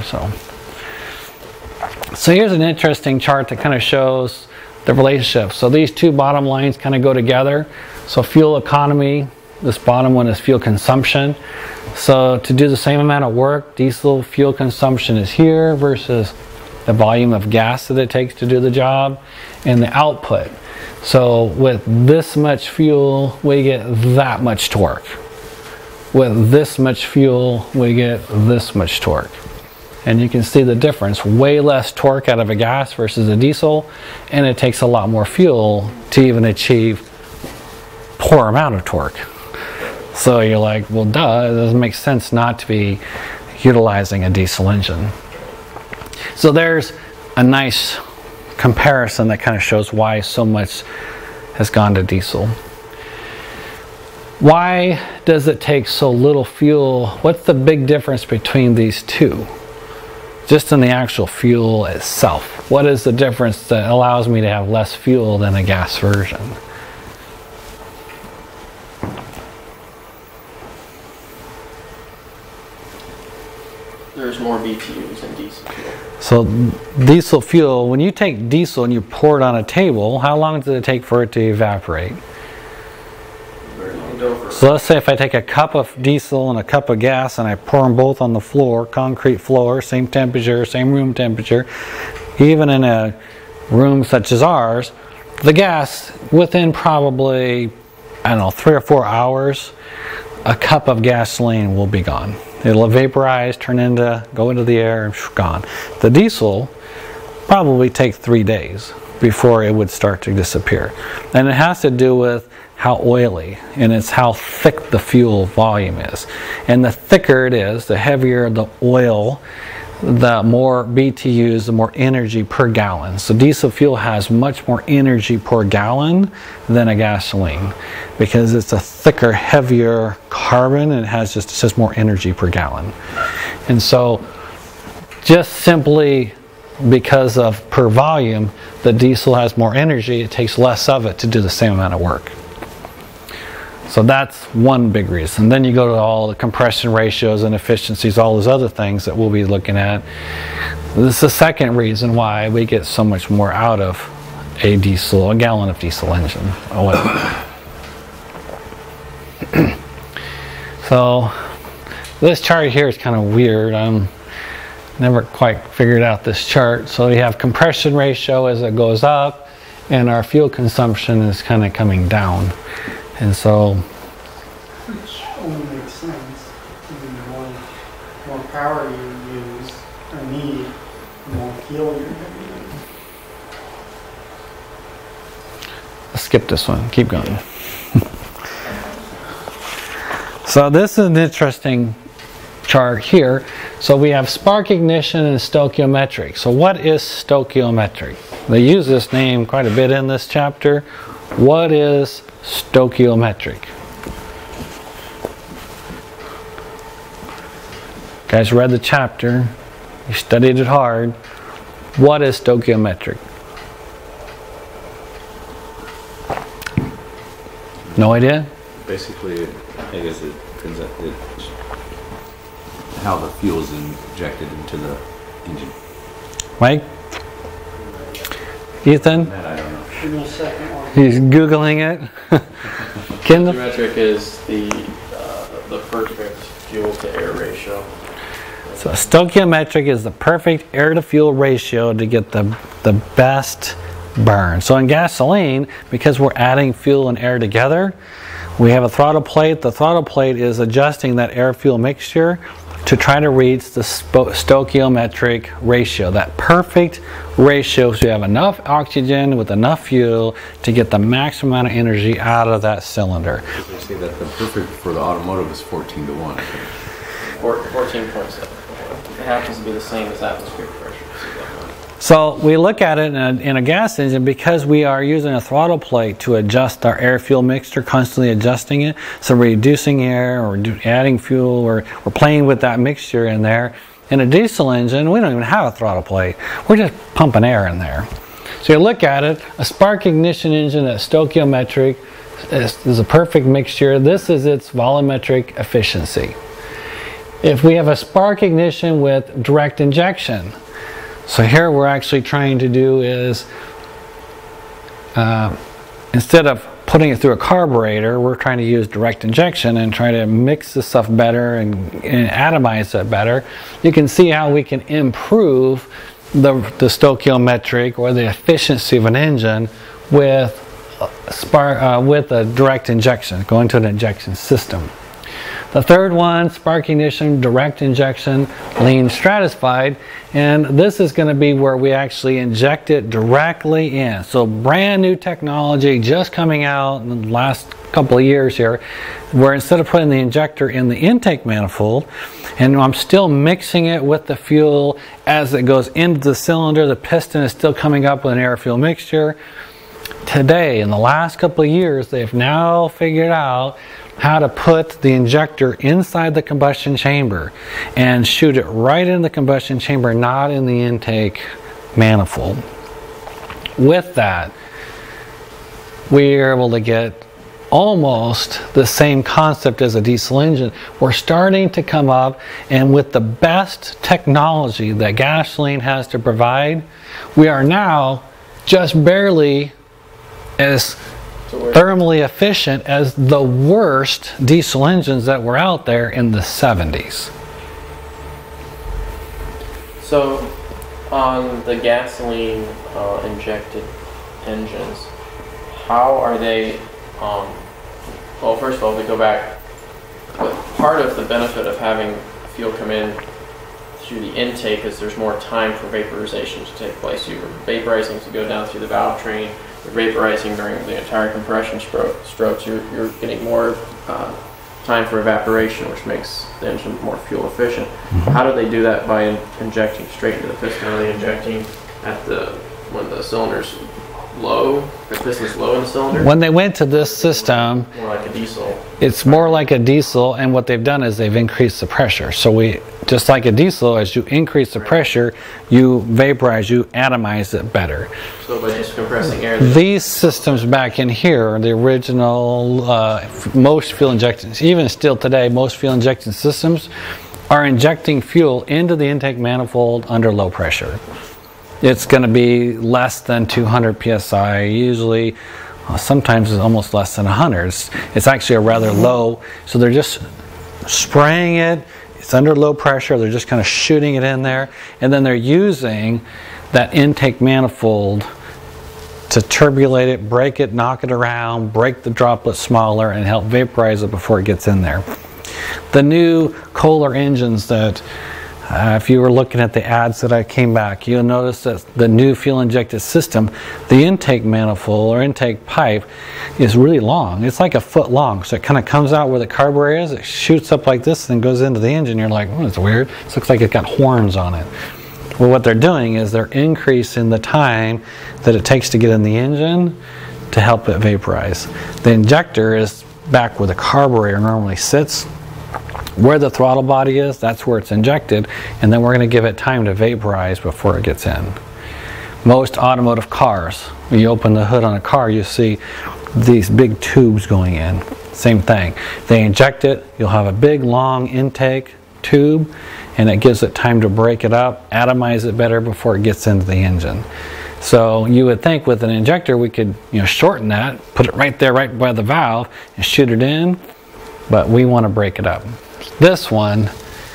Speaker 1: So here's an interesting chart that kind of shows the relationship. So these two bottom lines kind of go together. So fuel economy, this bottom one is fuel consumption. So to do the same amount of work, diesel fuel consumption is here versus the volume of gas that it takes to do the job, and the output. So with this much fuel, we get that much torque. With this much fuel, we get this much torque. And you can see the difference. Way less torque out of a gas versus a diesel, and it takes a lot more fuel to even achieve poor amount of torque. So you're like, well, duh, it doesn't make sense not to be utilizing a diesel engine. So there's a nice comparison that kind of shows why so much has gone to diesel. Why does it take so little fuel? What's the big difference between these two? Just in the actual fuel itself. What is the difference that allows me to have less fuel than a gas version?
Speaker 4: There's more BTUs in diesel fuel.
Speaker 1: So diesel fuel, when you take diesel and you pour it on a table, how long does it take for it to evaporate? So let's say if I take a cup of diesel and a cup of gas and I pour them both on the floor, concrete floor, same temperature, same room temperature, even in a room such as ours, The gas, within probably, I don't know, 3 or 4 hours, a cup of gasoline will be gone. It'll vaporize, go into the air, and gone. The diesel probably take 3 days before it would start to disappear. And it has to do with how oily, and it's how thick the fuel volume is. And the thicker it is, the heavier the oil, the more BTUs, the more energy per gallon. So diesel fuel has much more energy per gallon than a gasoline, because it's a thicker, heavier carbon, and it's just more energy per gallon. And so just simply because of per volume, the diesel has more energy, it takes less of it to do the same amount of work. So that's one big reason. Then you go to all the compression ratios and efficiencies, all those other things that we'll be looking at. This is the second reason why we get so much more out of a gallon of diesel engine oil. So this chart here is kind of weird. Never quite figured out this chart. So we have compression ratio as it goes up, and our fuel consumption is kind of coming down. And so,
Speaker 5: which only makes sense. The more power you use or need, the more fuel you're going to use.
Speaker 1: let's skip this one. Keep going. So this is an interesting chart here. So we have spark ignition and stoichiometric. So what is stoichiometric? They use this name quite a bit in this chapter. What is stoichiometric? You guys read the chapter, you studied it hard. What is stoichiometric? No idea?
Speaker 2: Basically, I guess it how the fuel is injected into the engine.
Speaker 1: Mike? Ethan?
Speaker 2: That I don't know.
Speaker 5: Give me a second one.
Speaker 1: He's Googling it. Kendall?
Speaker 4: Stoichiometric is the perfect fuel to air ratio.
Speaker 1: So stoichiometric is the perfect air to fuel ratio to get the best burn. So in gasoline, because we're adding fuel and air together, we have a throttle plate. The throttle plate is adjusting that air fuel mixture to try to reach the stoichiometric ratio, that perfect ratio, so you have enough oxygen with enough fuel to get the maximum amount of energy out of that cylinder.
Speaker 2: They say that the perfect for the automotive is 14 to 1.
Speaker 4: 14.7. It happens to be the same as atmospheric pressure.
Speaker 1: So we look at it in a gas engine, because we are using a throttle plate to adjust our air-fuel mixture, constantly adjusting it. So we're reducing air, or adding fuel, or we're playing with that mixture in there. In a diesel engine, we don't even have a throttle plate. We're just pumping air in there. So you look at it, a spark ignition engine at stoichiometric is a perfect mixture. This is its volumetric efficiency. If we have a spark ignition with direct injection, so here we're actually trying to do is, instead of putting it through a carburetor, we're trying to use direct injection and try to mix the stuff better and atomize it better. You can see how we can improve the stoichiometric, or the efficiency of an engine, with a direct injection, going to an injection system. The third one, spark ignition, direct injection, lean stratified, and this is going to be where we actually inject it directly in. So brand new technology just coming out in the last couple of years here, where instead of putting the injector in the intake manifold, and I'm still mixing it with the fuel as it goes into the cylinder, the piston is still coming up with an air-fuel mixture. Today, in the last couple of years, they've now figured out how to put the injector inside the combustion chamber and shoot it right in the combustion chamber, not in the intake manifold. With that, we are able to get almost the same concept as a diesel engine. We're starting to come up, and with the best technology that gasoline has to provide, we are now just barely as thermally efficient as the worst diesel engines that were out there in the 70s.
Speaker 4: So on the gasoline injected engines, how are they, well, first of all, we go back, part of the benefit of having fuel come in through the intake is there's more time for vaporization to take place. You're vaporizing to go down through the valve train, you're vaporizing during the entire compression strokes, you're getting more time for evaporation, which makes the engine more fuel efficient. How do they do that? By injecting straight into the piston? Are they injecting at when the cylinder's low, the piston's low in the cylinder?
Speaker 1: When they went to this system,
Speaker 4: More like a diesel.
Speaker 1: it's more like a diesel, and what they've done is they've increased the pressure. So just like a diesel, as you increase the pressure, you vaporize, you atomize it better.
Speaker 4: So by just compressing air,
Speaker 1: These systems back in here, the original, most fuel injection, even still today, most fuel injection systems are injecting fuel into the intake manifold under low pressure. It's going to be less than 200 psi, usually sometimes it's almost less than 100. It's actually a rather low, so they're just spraying it. It's under low pressure, they're just kind of shooting it in there, and then they're using that intake manifold to turbulate it, break it, knock it around, break the droplet smaller, and help vaporize it before it gets in there. The new Kohler engines that, if you were looking at the ads that I came back, you'll notice that the new fuel injected system, the intake manifold or intake pipe is really long. It's like a foot long, so it kind of comes out where the carburetor is, it shoots up like this and goes into the engine. You're like, oh, that's weird. It looks like it's got horns on it. Well, what they're doing is they're increasing the time that it takes to get in the engine to help it vaporize. The injector is back where the carburetor normally sits. Where the throttle body is, that's where it's injected, and then we're going to give it time to vaporize before it gets in. Most automotive cars, when you open the hood on a car, you see these big tubes going in. Same thing. They inject it, you'll have a big long intake tube, and it gives it time to break it up, atomize it better before it gets into the engine. So you would think with an injector we could, shorten that, put it right there, right by the valve, and shoot it in, but we want to break it up. This one,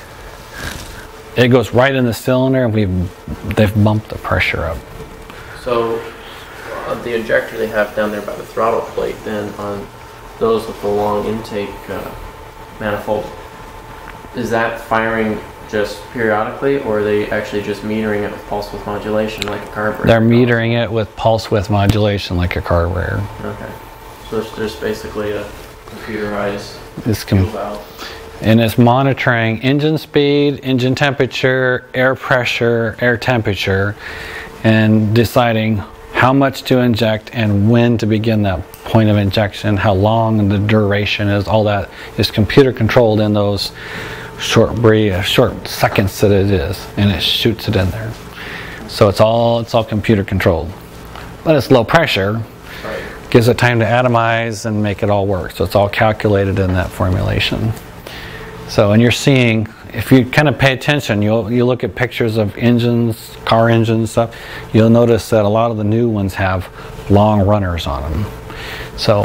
Speaker 1: it goes right in the cylinder, and they've bumped the pressure up.
Speaker 4: So the injector they have down there by the throttle plate, then on those with the long intake manifold, is that firing just periodically, or are they actually just metering it with pulse width modulation like a carburetor?
Speaker 1: They're metering it with pulse width modulation like a carburetor.
Speaker 4: Okay. So it's just basically a computerized
Speaker 1: It's
Speaker 4: fuel valve.
Speaker 1: And it's monitoring engine speed, engine temperature, air pressure, air temperature, and deciding how much to inject and when to begin that point of injection, how long the duration is. All that is computer controlled in those short seconds that it is, and it shoots it in there. So it's all computer controlled, but it's low pressure.
Speaker 4: Right.
Speaker 1: Gives it time to atomize and make it all work. So it's all calculated in that formulation. So, and you're seeing, if you kind of pay attention, you look at pictures of engines, car engines, stuff, you'll notice that a lot of the new ones have long runners on them. So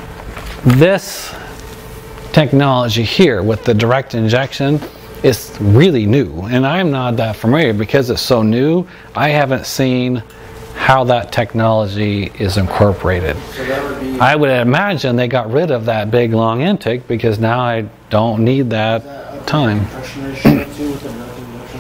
Speaker 1: this technology here with the direct injection is really new, and I'm not that familiar because it's so new. I haven't seen how that technology is incorporated.
Speaker 3: So that would be,
Speaker 1: I would imagine they got rid of that big long intake because now I don't need that time.
Speaker 3: compression ratio too with the direct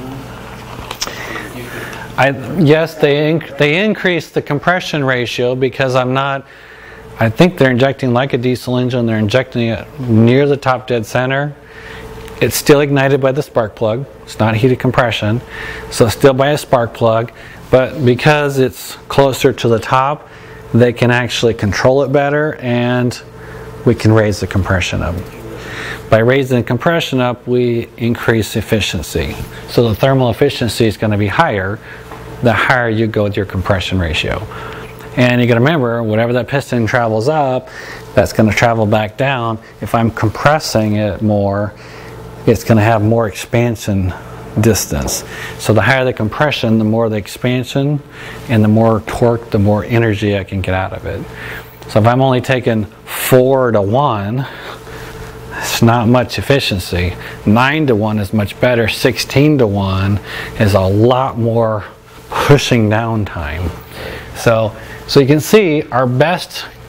Speaker 3: injection?
Speaker 1: Yes, they increased the compression ratio because I think they're injecting like a diesel engine. They're injecting it near the top dead center. It's still ignited by the spark plug. It's not heated compression, so it's still by a spark plug. But because it's closer to the top, they can actually control it better, and we can raise the compression up. By raising the compression up, we increase efficiency. So the thermal efficiency is going to be higher the higher you go with your compression ratio. And you got to remember, whatever that piston travels up, that's going to travel back down. If I'm compressing it more, it's going to have more expansion distance. So the higher the compression, the more the expansion, and the more torque, the more energy I can get out of it. So if I'm only taking 4 to 1, it's not much efficiency. 9 to 1 is much better. 16 to 1 is a lot more pushing down time. So you can see our best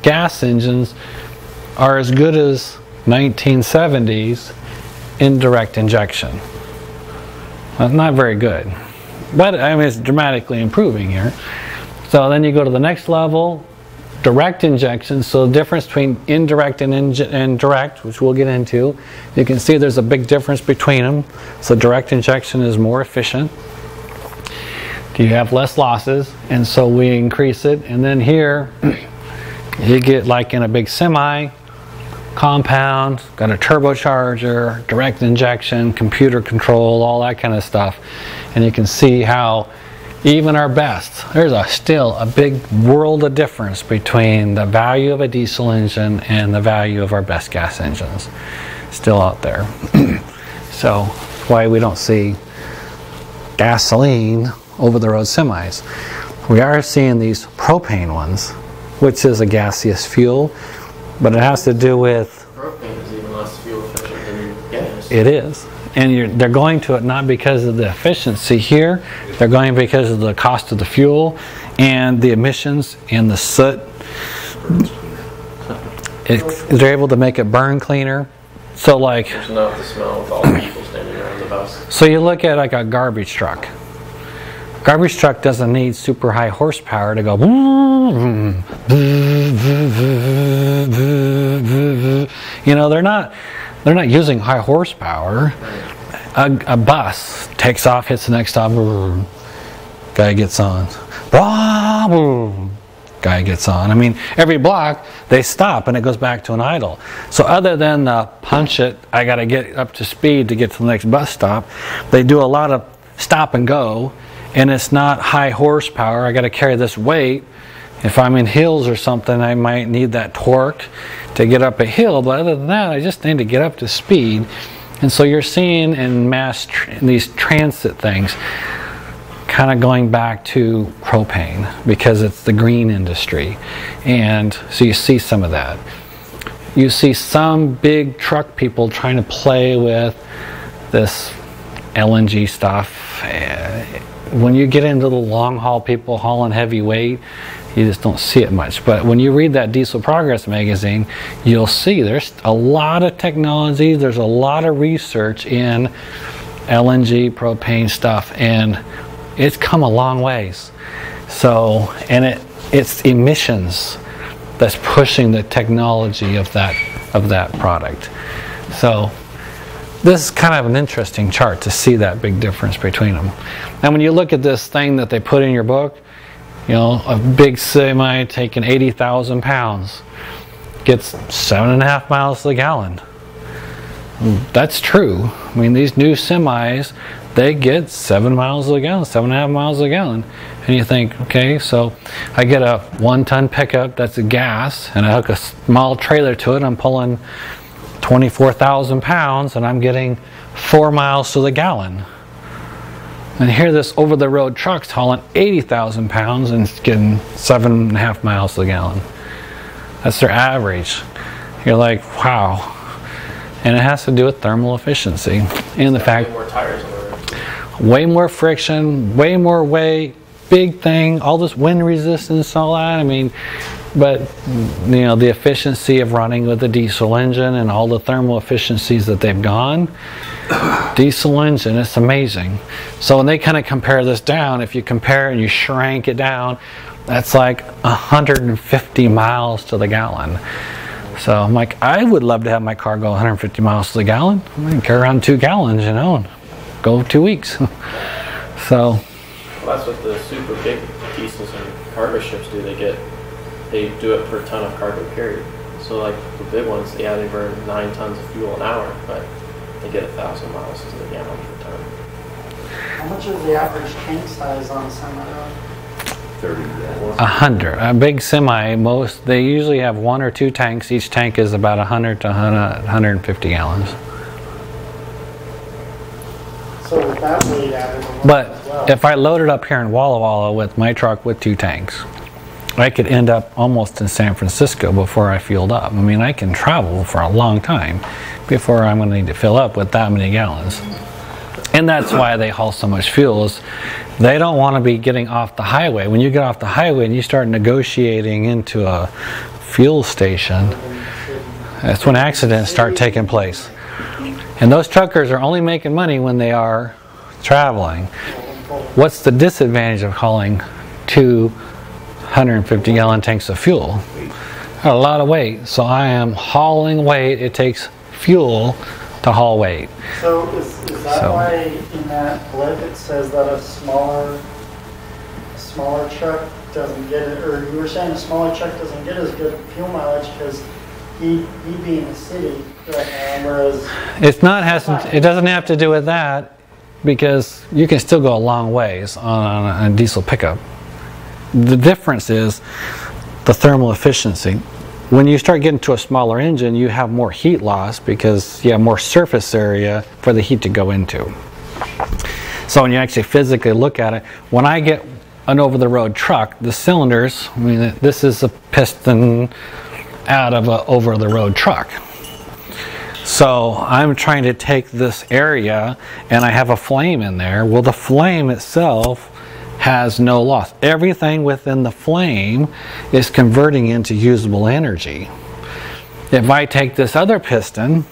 Speaker 1: gas engines are as good as 1970s indirect injection. Well, not very good, but I mean it's dramatically improving here. So then you go to the next level, direct injection. So the difference between indirect and direct, which we'll get into, you can see there's a big difference between them. So direct injection is more efficient. You have less losses, and so we increase it. And then here you get, like in a big semi compound, got a turbocharger, direct injection, computer control, all that kind of stuff. And you can see how even our best, there's still a big world of difference between the value of a diesel engine and the value of our best gas engines still out there. So why we don't see gasoline over the road semis. We are seeing these propane ones, which is a gaseous fuel, but it has to do with
Speaker 4: Propane is even less fuel efficient than gas.
Speaker 1: it is. And they're going to it not because of the efficiency here, they're going because of the cost of the fuel and the emissions and the soot. They're able to make it burn cleaner. So like,
Speaker 4: There's not the smell with all the people standing around the bus.
Speaker 1: so you look at like a garbage truck. Garbage truck doesn't need super high horsepower to go. You know, they're not using high horsepower. A bus takes off, hits the next stop, guy gets on. Guy gets on. I mean, every block they stop and it goes back to an idle. So other than punch it, I got to get up to speed to get to the next bus stop, they do a lot of stop and go. And it's not high horsepower. I got to carry this weight. If I'm in hills or something, I might need that torque to get up a hill. But other than that, I just need to get up to speed. And so you're seeing in these transit things kind of going back to propane because it's the green industry. And so you see some of that. You see some big truck people trying to play with this LNG stuff. When you get into the long haul people hauling heavy weight, you just don't see it much. But when you read that Diesel Progress magazine, you'll see there's a lot of technology, there's a lot of research in LNG, propane stuff, and it's come a long ways. So, and it's emissions that's pushing the technology of that product. So this is kind of an interesting chart to see that big difference between them. And when you look at this thing that they put in your book, you know, a big semi taking 80,000 pounds gets 7.5 miles to the gallon. That's true. I mean, these new semis, they get 7 miles to the gallon, 7.5 miles to the gallon. And you think, okay, so I get a 1-ton pickup that's a gas, and I hook a small trailer to it, I'm pulling 24,000 pounds and I'm getting 4 miles to the gallon. And here this over-the-road truck's hauling 80,000 pounds and it's getting 7.5 miles to the gallon. That's their average. You're like, wow. And it has to do with thermal efficiency and the fact
Speaker 4: Way more tires on the road.
Speaker 1: way more friction, way more weight, big thing, all this wind resistance, all that. I mean, but you know, the efficiency of running with a diesel engine and all the thermal efficiencies that they've gone, diesel engine, it's amazing. So when they kind of compare this down, if you compare it and you shrank it down, that's like 150 miles to the gallon. So I'm like, I would love to have my car go 150 miles to the gallon. I can carry around 2 gallons, you know, and go 2 weeks. So
Speaker 4: Well, that's what the super big diesels and cargo ships do. They do it per ton of cargo carried. So like the big ones, yeah, they burn 9 tons of fuel an hour, but they get 1,000 miles to the gallon per ton.
Speaker 5: How much is the average tank size on a semi-truck?
Speaker 2: 30 gallons.
Speaker 1: 100. A big semi, they usually have 1 or 2 tanks. Each tank is about 100 to 150 gallons.
Speaker 5: So with that weight added on
Speaker 1: But
Speaker 5: as well.
Speaker 1: if I loaded up here in Walla Walla with my truck with 2 tanks, I could end up almost in San Francisco before I filled up. I mean, I can travel for a long time before I'm going to need to fill up with that many gallons. And that's why they haul so much fuel, is they don't want to be getting off the highway. When you get off the highway and you start negotiating into a fuel station, that's when accidents start taking place. And those truckers are only making money when they are traveling. What's the disadvantage of hauling 250-gallon tanks of fuel? A lot of weight. So I am hauling weight. It takes fuel to haul weight.
Speaker 5: So is that why in that blip it says that a smaller truck doesn't get it, or you were saying a smaller truck doesn't get as good fuel mileage because he'd be in the city, whereas
Speaker 1: it doesn't have to do with that, because you can still go a long ways on a diesel pickup. The difference is the thermal efficiency. When you start getting to a smaller engine, you have more heat loss because you have more surface area for the heat to go into. So when you actually physically look at it, when I get an over-the-road truck, the cylinders, I mean, this is a piston out of an over-the-road truck. So I'm trying to take this area and I have a flame in there. Well, the flame itself has no loss. Everything within the flame is converting into usable energy. If I take this other piston,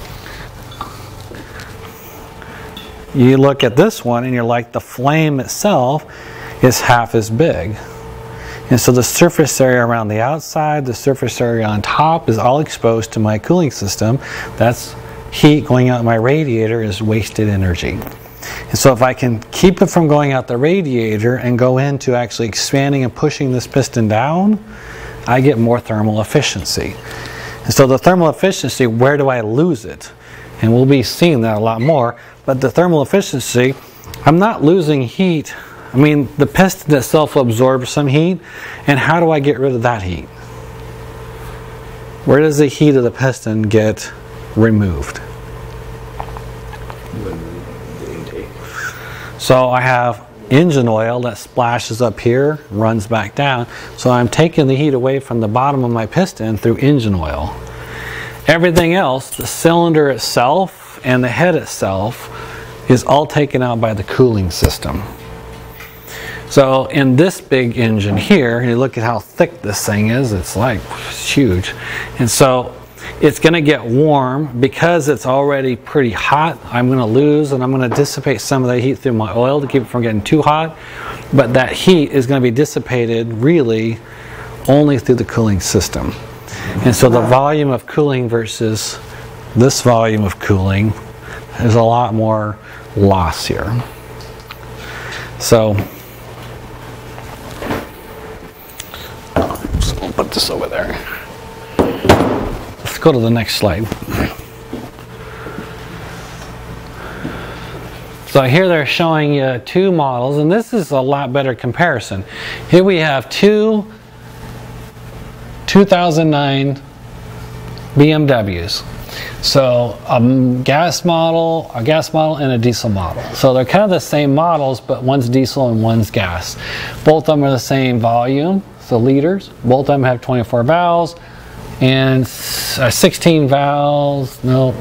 Speaker 1: you look at this one and you're like, the flame itself is half as big. And so the surface area around the outside, the surface area on top is all exposed to my cooling system. That's heat going out my radiator is wasted energy. And so if I can keep it from going out the radiator and go into actually expanding and pushing this piston down, I get more thermal efficiency. And so the thermal efficiency, where do I lose it? And we'll be seeing that a lot more. But the thermal efficiency, I'm not losing heat. I mean, the piston itself absorbs some heat, and how do I get rid of that heat? Where does the heat of the piston get removed?
Speaker 2: The intake.
Speaker 1: So I have engine oil that splashes up here, runs back down. So I'm taking the heat away from the bottom of my piston through engine oil. Everything else, the cylinder itself and the head itself, is all taken out by the cooling system. So in this big engine here, you look at how thick this thing is, it's like huge. And so it's going to get warm because it's already pretty hot. I'm going to lose and I'm going to dissipate some of the heat through my oil to keep it from getting too hot. But that heat is going to be dissipated really only through the cooling system. And so the volume of cooling versus this volume of cooling, there's a lot more loss here. So we'll put this over there. Let's go to the next slide. So here they're showing you two models, and this is a lot better comparison. Here we have two 2009 BMWs. So a gas model, and a diesel model. So they're kind of the same models, but one's diesel and one's gas. Both of them are the same volume, so liters. Both of them have 24 valves and 16 valves. No,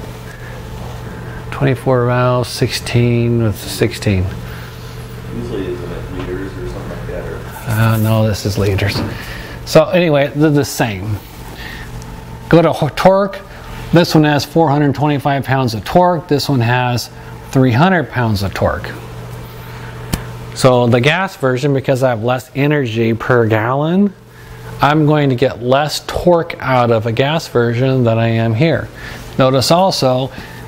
Speaker 1: 24 valves, 16 with 16.
Speaker 2: Usually isn't it liters or something like that? Or?
Speaker 1: No, this is liters. So anyway, they're the same. Go to torque. This one has 425 pounds of torque. This one has 300 pounds of torque. So the gas version, because I have less energy per gallon, I'm going to get less torque out of a gas version than I am here. Notice also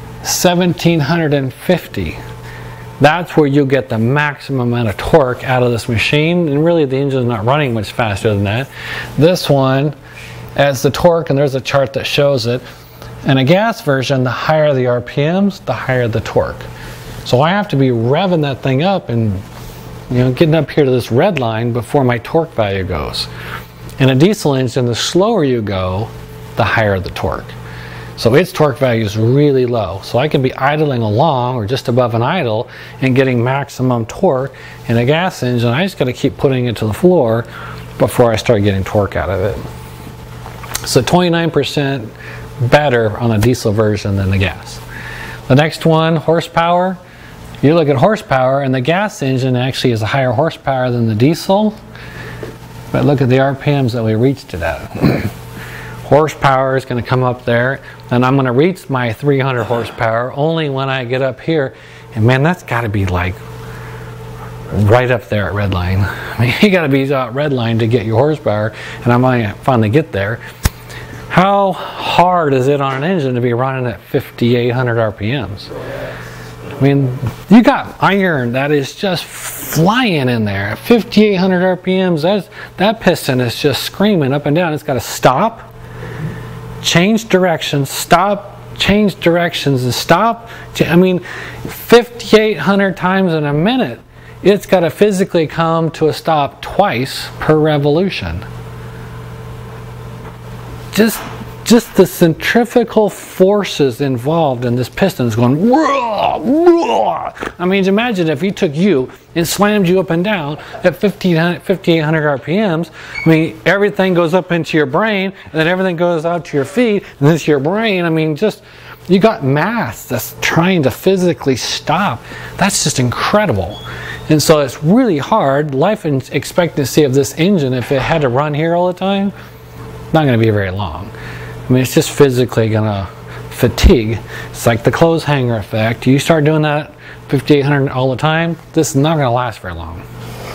Speaker 1: 1750. That's where you get the maximum amount of torque out of this machine, and really the engine's not running much faster than that. This one, as the torque, and there's a chart that shows it, in a gas version, the higher the RPMs, the higher the torque. So I have to be revving that thing up and getting up here to this red line before my torque value goes. In a diesel engine, the slower you go, the higher the torque. So its torque value is really low. So I can be idling along or just above an idle and getting maximum torque. In a gas engine, I just got to keep putting it to the floor before I start getting torque out of it. So 29% better on a diesel version than the gas. The next one, horsepower. You look at horsepower, and the gas engine actually is a higher horsepower than the diesel. But look at the RPMs that we reached it at. horsepower is going to come up there, and I'm going to reach my 300 horsepower only when I get up here. And man, that's got to be like right up there at red line. I mean, you got to be at red line to get your horsepower, and I might finally get there. How hard is it on an engine to be running at 5,800 RPMs? I mean, you got iron that is just flying in there at 5,800 RPMs. That piston is just screaming up and down. It's got to stop, change directions, stop, change directions, and stop. I mean, 5,800 times in a minute. It's got to physically come to a stop twice per revolution. Just the centrifugal forces involved in this piston is going whoa, whoa. I mean, imagine if he took you and slammed you up and down at 5,800 RPMs. I mean, everything goes up into your brain, and then everything goes out to your feet, and then to your brain. I mean, just, you got mass that's trying to physically stop. That's just incredible. And so it's really hard. Life expectancy of this engine, if it had to run here all the time, not going to be very long. I mean, it's just physically going to fatigue. It's like the clothes hanger effect. You start doing that 5,800 all the time, this is not going to last very long.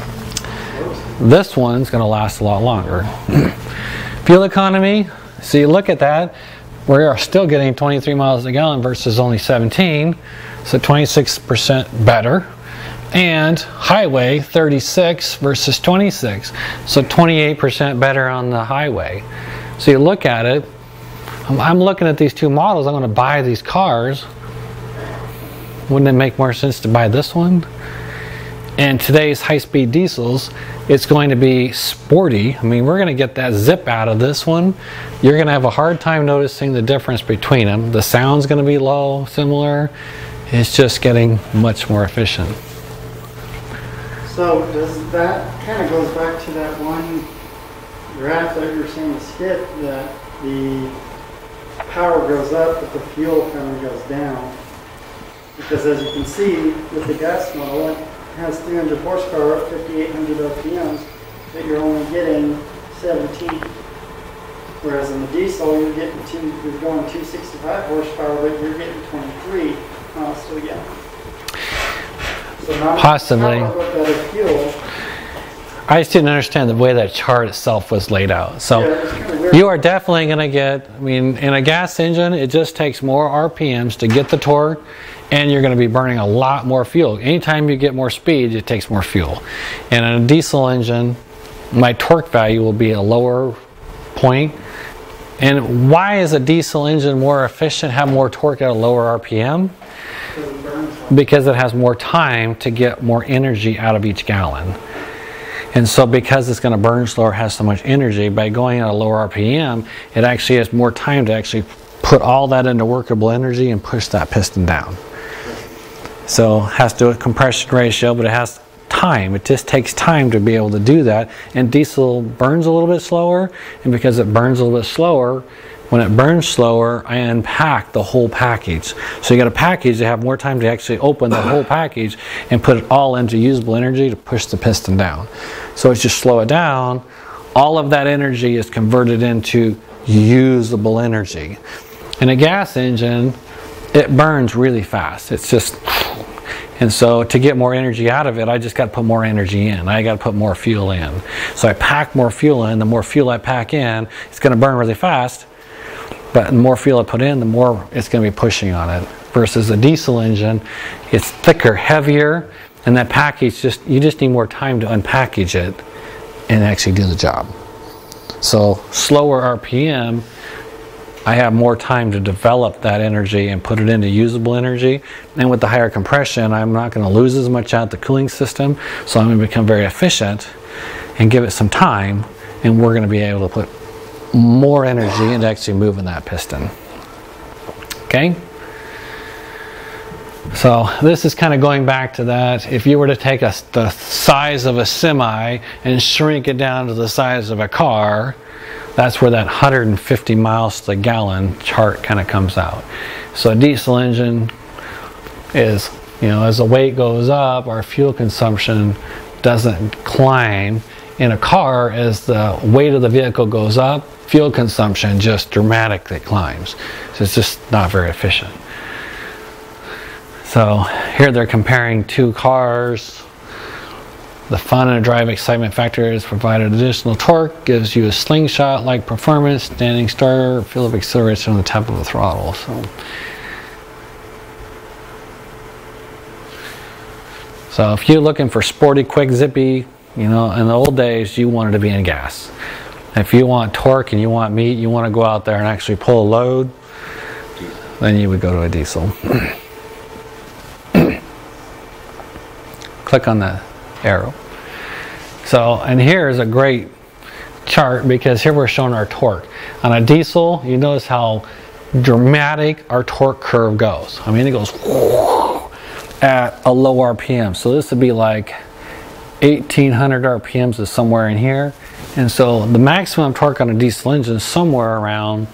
Speaker 1: This one's going to last a lot longer. Fuel economy, so you look at that, we are still getting 23 miles a gallon versus only 17, so 26% better. And highway 36 versus 26, so 28% better on the highway. So you look at it, I'm looking at these two models. I'm going to buy these cars. Wouldn't it make more sense to buy this one? And today's high-speed diesels, it's going to be sporty. I mean, we're going to get that zip out of this one. You're going to have a hard time noticing the difference between them. The sound's going to be low, similar. It's just getting much more efficient.
Speaker 5: So does that kind of goes back to that one graph that you were saying to Skip, that the power goes up but the fuel kind of goes down? Because as you can see with the gas model, it has 300 horsepower at 5,800 RPMs, but you're only getting 17. Whereas in the diesel, you're going 265 horsepower, but you're getting 23 miles to the gallon. So not
Speaker 1: possibly.
Speaker 5: Better fuel.
Speaker 1: I just didn't understand the way that chart itself was laid out. So
Speaker 5: yeah,
Speaker 1: you are definitely going to get, I mean, in a gas engine, it just takes more RPMs to get the torque, and you're going to be burning a lot more fuel. Anytime you get more speed, it takes more fuel. And in a diesel engine, my torque value will be a lower point. And why is a diesel engine more efficient, have more torque at a lower RPM? Because it has more time to get more energy out of each gallon. And so because it's going to burn slower, has so much energy, by going at a lower RPM, it actually has more time to actually put all that into workable energy and push that piston down. So it has to do with compression ratio, but it has time. It just takes time to be able to do that. And diesel burns a little bit slower, and because it burns a little bit slower, when it burns slower, I unpack the whole package. So you got a package to have more time to actually open the whole package and put it all into usable energy to push the piston down. So it's just slow it down. All of that energy is converted into usable energy. In a gas engine, it burns really fast. It's just, and so to get more energy out of it, I just got to put more energy in. I got to put more fuel in. So I pack more fuel in. The more fuel I pack in, it's going to burn really fast. But the more fuel I put in, the more it's going to be pushing on it. Versus a diesel engine, it's thicker, heavier, and that package you just need more time to unpackage it and actually do the job. So slower RPM, I have more time to develop that energy and put it into usable energy. And with the higher compression, I'm not going to lose as much out the cooling system, so I'm going to become very efficient and give it some time, and we're going to be able to put more energy into actually moving that piston. Okay? So this is kind of going back to that. If you were to take the size of a semi and shrink it down to the size of a car, that's where that 150 miles to the gallon chart kind of comes out. So a diesel engine is, you know, as the weight goes up, our fuel consumption doesn't climb. In a car, as the weight of the vehicle goes up, fuel consumption just dramatically climbs. So it's just not very efficient. So here they're comparing two cars. The fun and drive excitement factor is provided additional torque, gives you a slingshot-like performance, standing start, feel of acceleration on the tap of the throttle. So if you're looking for sporty, quick, zippy, you know, in the old days, you wanted to be in gas. If you want torque and you want meat, you want to go out there and actually pull a load, then you would go to a diesel. Click on the arrow. So, and here's a great chart because here we're showing our torque. On a diesel, you notice how dramatic our torque curve goes. I mean, it goes at a low RPM. So this would be like 1800 RPMs is somewhere in here. And so the maximum torque on a diesel engine is somewhere around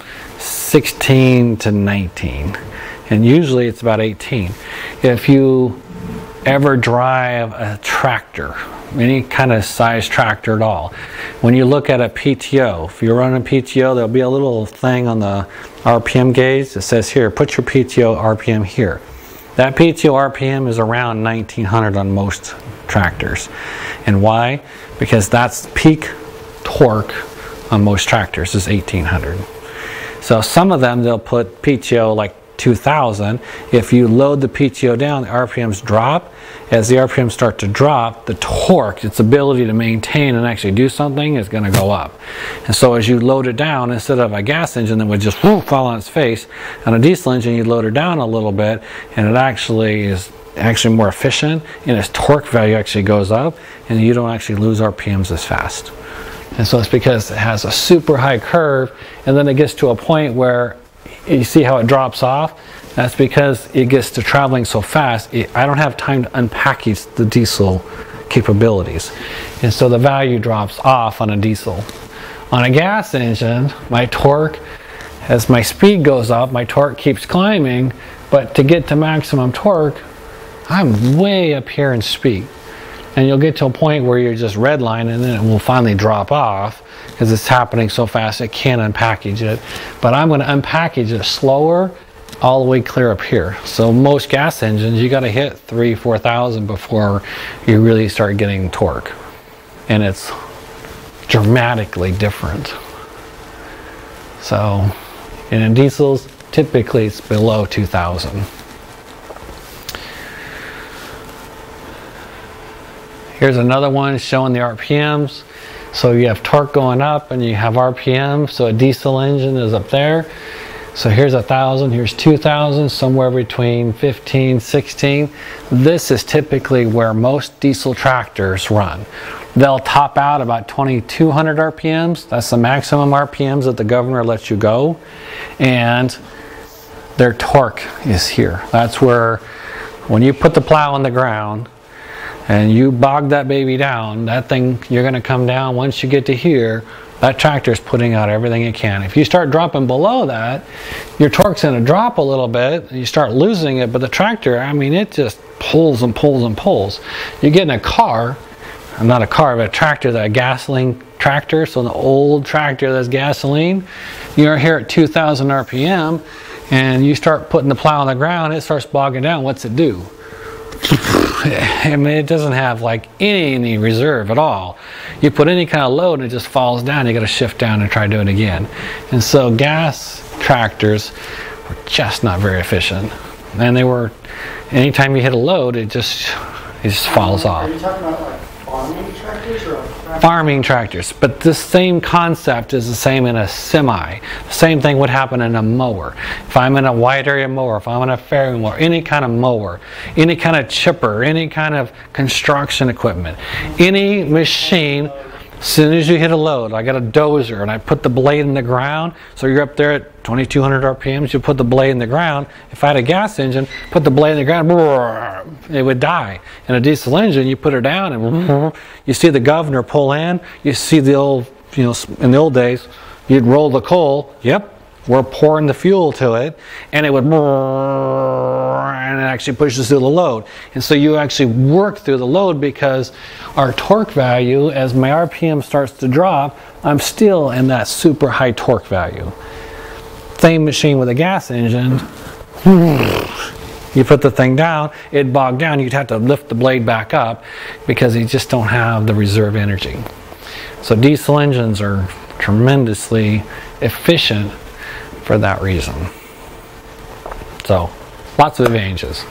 Speaker 1: 16 to 19. And usually it's about 18. If you ever drive a tractor, any kind of size tractor at all, when you look at a PTO, if you're running a PTO, there'll be a little thing on the RPM gauge that says here, put your PTO RPM here. That PTO RPM is around 1900 on most tractors. And why? Because that's peak torque on most tractors is 1800. So some of them they'll put PTO like 2000. If you load the PTO down, the RPMs drop. As the RPMs start to drop, the torque, its ability to maintain and actually do something, is going to go up. And so as you load it down, instead of a gas engine that would just fall on its face, on a diesel engine you load it down a little bit, and it actually is more efficient, and its torque value actually goes up, and you don't actually lose RPMs as fast. And so it's because it has a super high curve, and then it gets to a point where you see how it drops off. That's because it gets to traveling so fast, I don't have time to unpackage the diesel capabilities. And so the value drops off on a diesel. On a gas engine, my torque, as my speed goes up, my torque keeps climbing, but to get to maximum torque, I'm way up here in speed. And you'll get to a point where you're just redline, and then it will finally drop off because it's happening so fast it can't unpackage it. But I'm going to unpackage it slower all the way clear up here. So most gas engines, you got to hit 3,000-4,000 before you really start getting torque. And it's dramatically different. So in diesels, typically it's below 2,000. Here's another one showing the RPMs. So you have torque going up and you have RPM. So a diesel engine is up there. So here's 1,000, here's 2,000, somewhere between 15, 16. This is typically where most diesel tractors run. They'll top out about 2,200 RPMs. That's the maximum RPMs that the governor lets you go. And their torque is here. That's where, when you put the plow on the ground and you bog that baby down, that thing, you're going to come down. Once you get to here, that tractor is putting out everything it can. If you start dropping below that, your torque's going to drop a little bit, and you start losing it, but the tractor, I mean, it just pulls and pulls and pulls. You get in a car, not a car, but a tractor, that gasoline tractor, so the old tractor that's gasoline, you're here at 2,000 RPM, and you start putting the plow on the ground, it starts bogging down. What's it do? I mean, it doesn't have like any reserve at all. You put any kind of load and it just falls down. You got to shift down and try to do it again. And so gas tractors were just not very efficient. And they were, anytime you hit a load, it just falls off.
Speaker 5: Are you talking about like farming tractors or
Speaker 1: farming tractors? But the same concept is the same in a semi. The same thing would happen in a mower. If I'm in a wide area mower, if I'm in a fairway mower, any kind of mower, any kind of chipper, any kind of construction equipment, any machine, as soon as you hit a load, I got a dozer and I put the blade in the ground, so you're up there at 2,200 RPMs, you put the blade in the ground. If I had a gas engine, put the blade in the ground, it would die. In a diesel engine, you put it down and you see the governor pull in, you see the old, in the old days, you'd roll the coal, yep, we're pouring the fuel to it, and it would, and it actually pushes through the load. And so you actually work through the load because our torque value, as my RPM starts to drop, I'm still in that super high torque value. Same machine with a gas engine. You put the thing down, it bogged down, you'd have to lift the blade back up because you just don't have the reserve energy. So diesel engines are tremendously efficient for that reason. So, lots of advantages.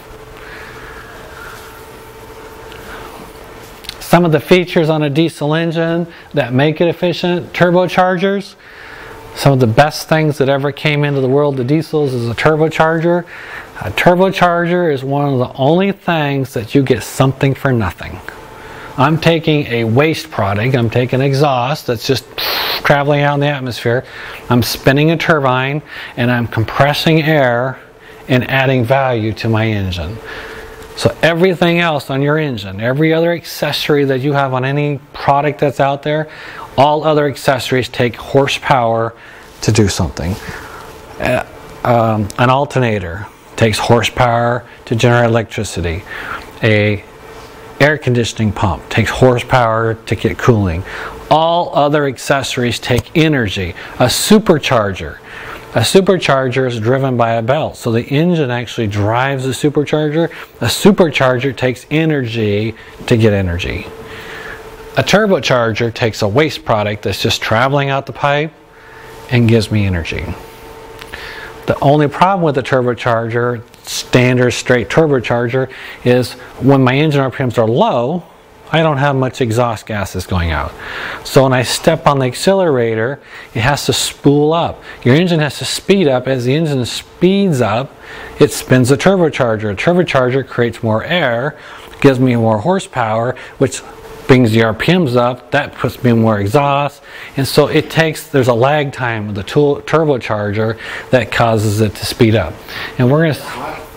Speaker 1: Some of the features on a diesel engine that make it efficient: turbochargers. Some of the best things that ever came into the world of diesels is a turbocharger. A turbocharger is one of the only things that you get something for nothing. I'm taking a waste product, I'm taking exhaust that's just traveling out in the atmosphere, I'm spinning a turbine, and I'm compressing air and adding value to my engine. So everything else on your engine, every other accessory that you have on any product that's out there, all other accessories take horsepower to do something. An alternator takes horsepower to generate electricity. A air conditioning pump takes horsepower to get cooling. All other accessories take energy. A supercharger is driven by a belt, so the engine actually drives the supercharger. A supercharger takes energy to get energy. A turbocharger takes a waste product that's just traveling out the pipe and gives me energy. The only problem with the turbocharger, standard straight turbocharger, is when my engine RPMs are low, I don't have much exhaust gases going out. So when I step on the accelerator, it has to spool up. Your engine has to speed up. As the engine speeds up, it spins a turbocharger. A turbocharger creates more air, gives me more horsepower, which brings the RPMs up. That puts me more exhaust. And so there's a lag time with the turbocharger that causes it to speed up. And we're going to...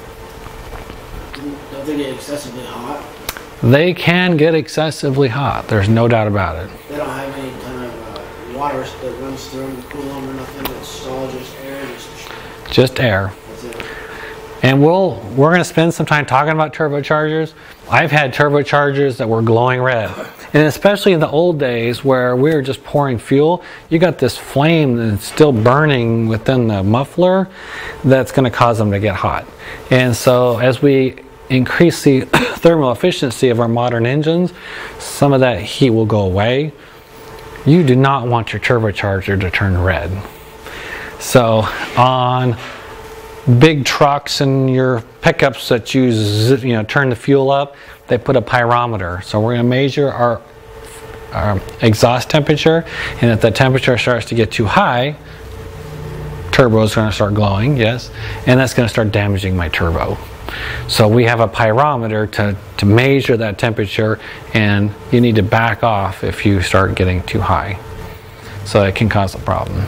Speaker 3: Don't they get excessively hot?
Speaker 1: They can get excessively hot. There's no doubt about it.
Speaker 3: They don't have any kind of water that runs through them to cool them or nothing. It's all just air.
Speaker 1: Just air.
Speaker 3: That's it.
Speaker 1: And we're going to spend some time talking about turbochargers. I've had turbochargers that were glowing red. And especially in the old days where we were just pouring fuel, you got this flame that's still burning within the muffler that's going to cause them to get hot. And so as we increase the thermal efficiency of our modern engines, some of that heat will go away. You do not want your turbocharger to turn red. So on big trucks and your pickups that turn the fuel up, they put a pyrometer. So we're going to measure our exhaust temperature, and if the temperature starts to get too high, turbo is going to start glowing, yes, and that's going to start damaging my turbo. So we have a pyrometer to measure that temperature, and you need to back off if you start getting too high. So it can cause a problem.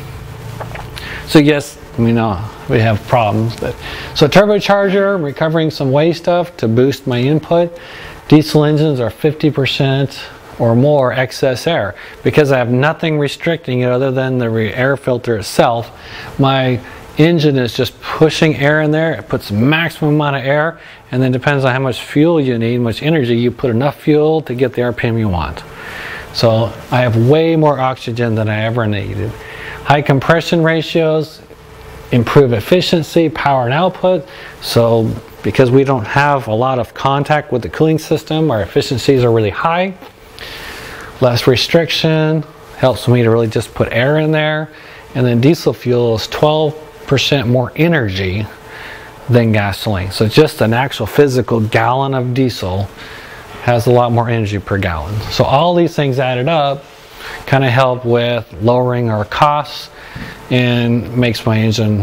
Speaker 1: So yes, we know we have problems, but so turbocharger, recovering some waste stuff to boost my input. Diesel engines are 50% or more excess air. Because I have nothing restricting it other than the air filter itself, my engine is just pushing air in there. It puts maximum amount of air, and then depends on how much fuel you need, much energy, you put enough fuel to get the RPM you want. So I have way more oxygen than I ever needed. High compression ratios improve efficiency, power and output. So because we don't have a lot of contact with the cooling system, our efficiencies are really high. Less restriction helps me to really just put air in there. And then diesel fuel is 12% more energy than gasoline. So just an actual physical gallon of diesel has a lot more energy per gallon. So all these things added up kind of help with lowering our costs and makes my engine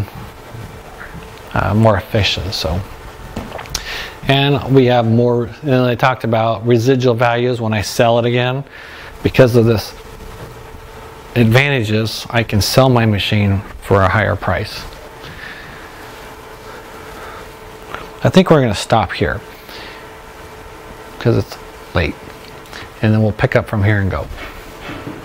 Speaker 1: more efficient. So, and we have more, and I talked about residual values when I sell it again. Because of this advantages, I can sell my machine for a higher price. I think we're going to stop here because it's late, and then we'll pick up from here and go.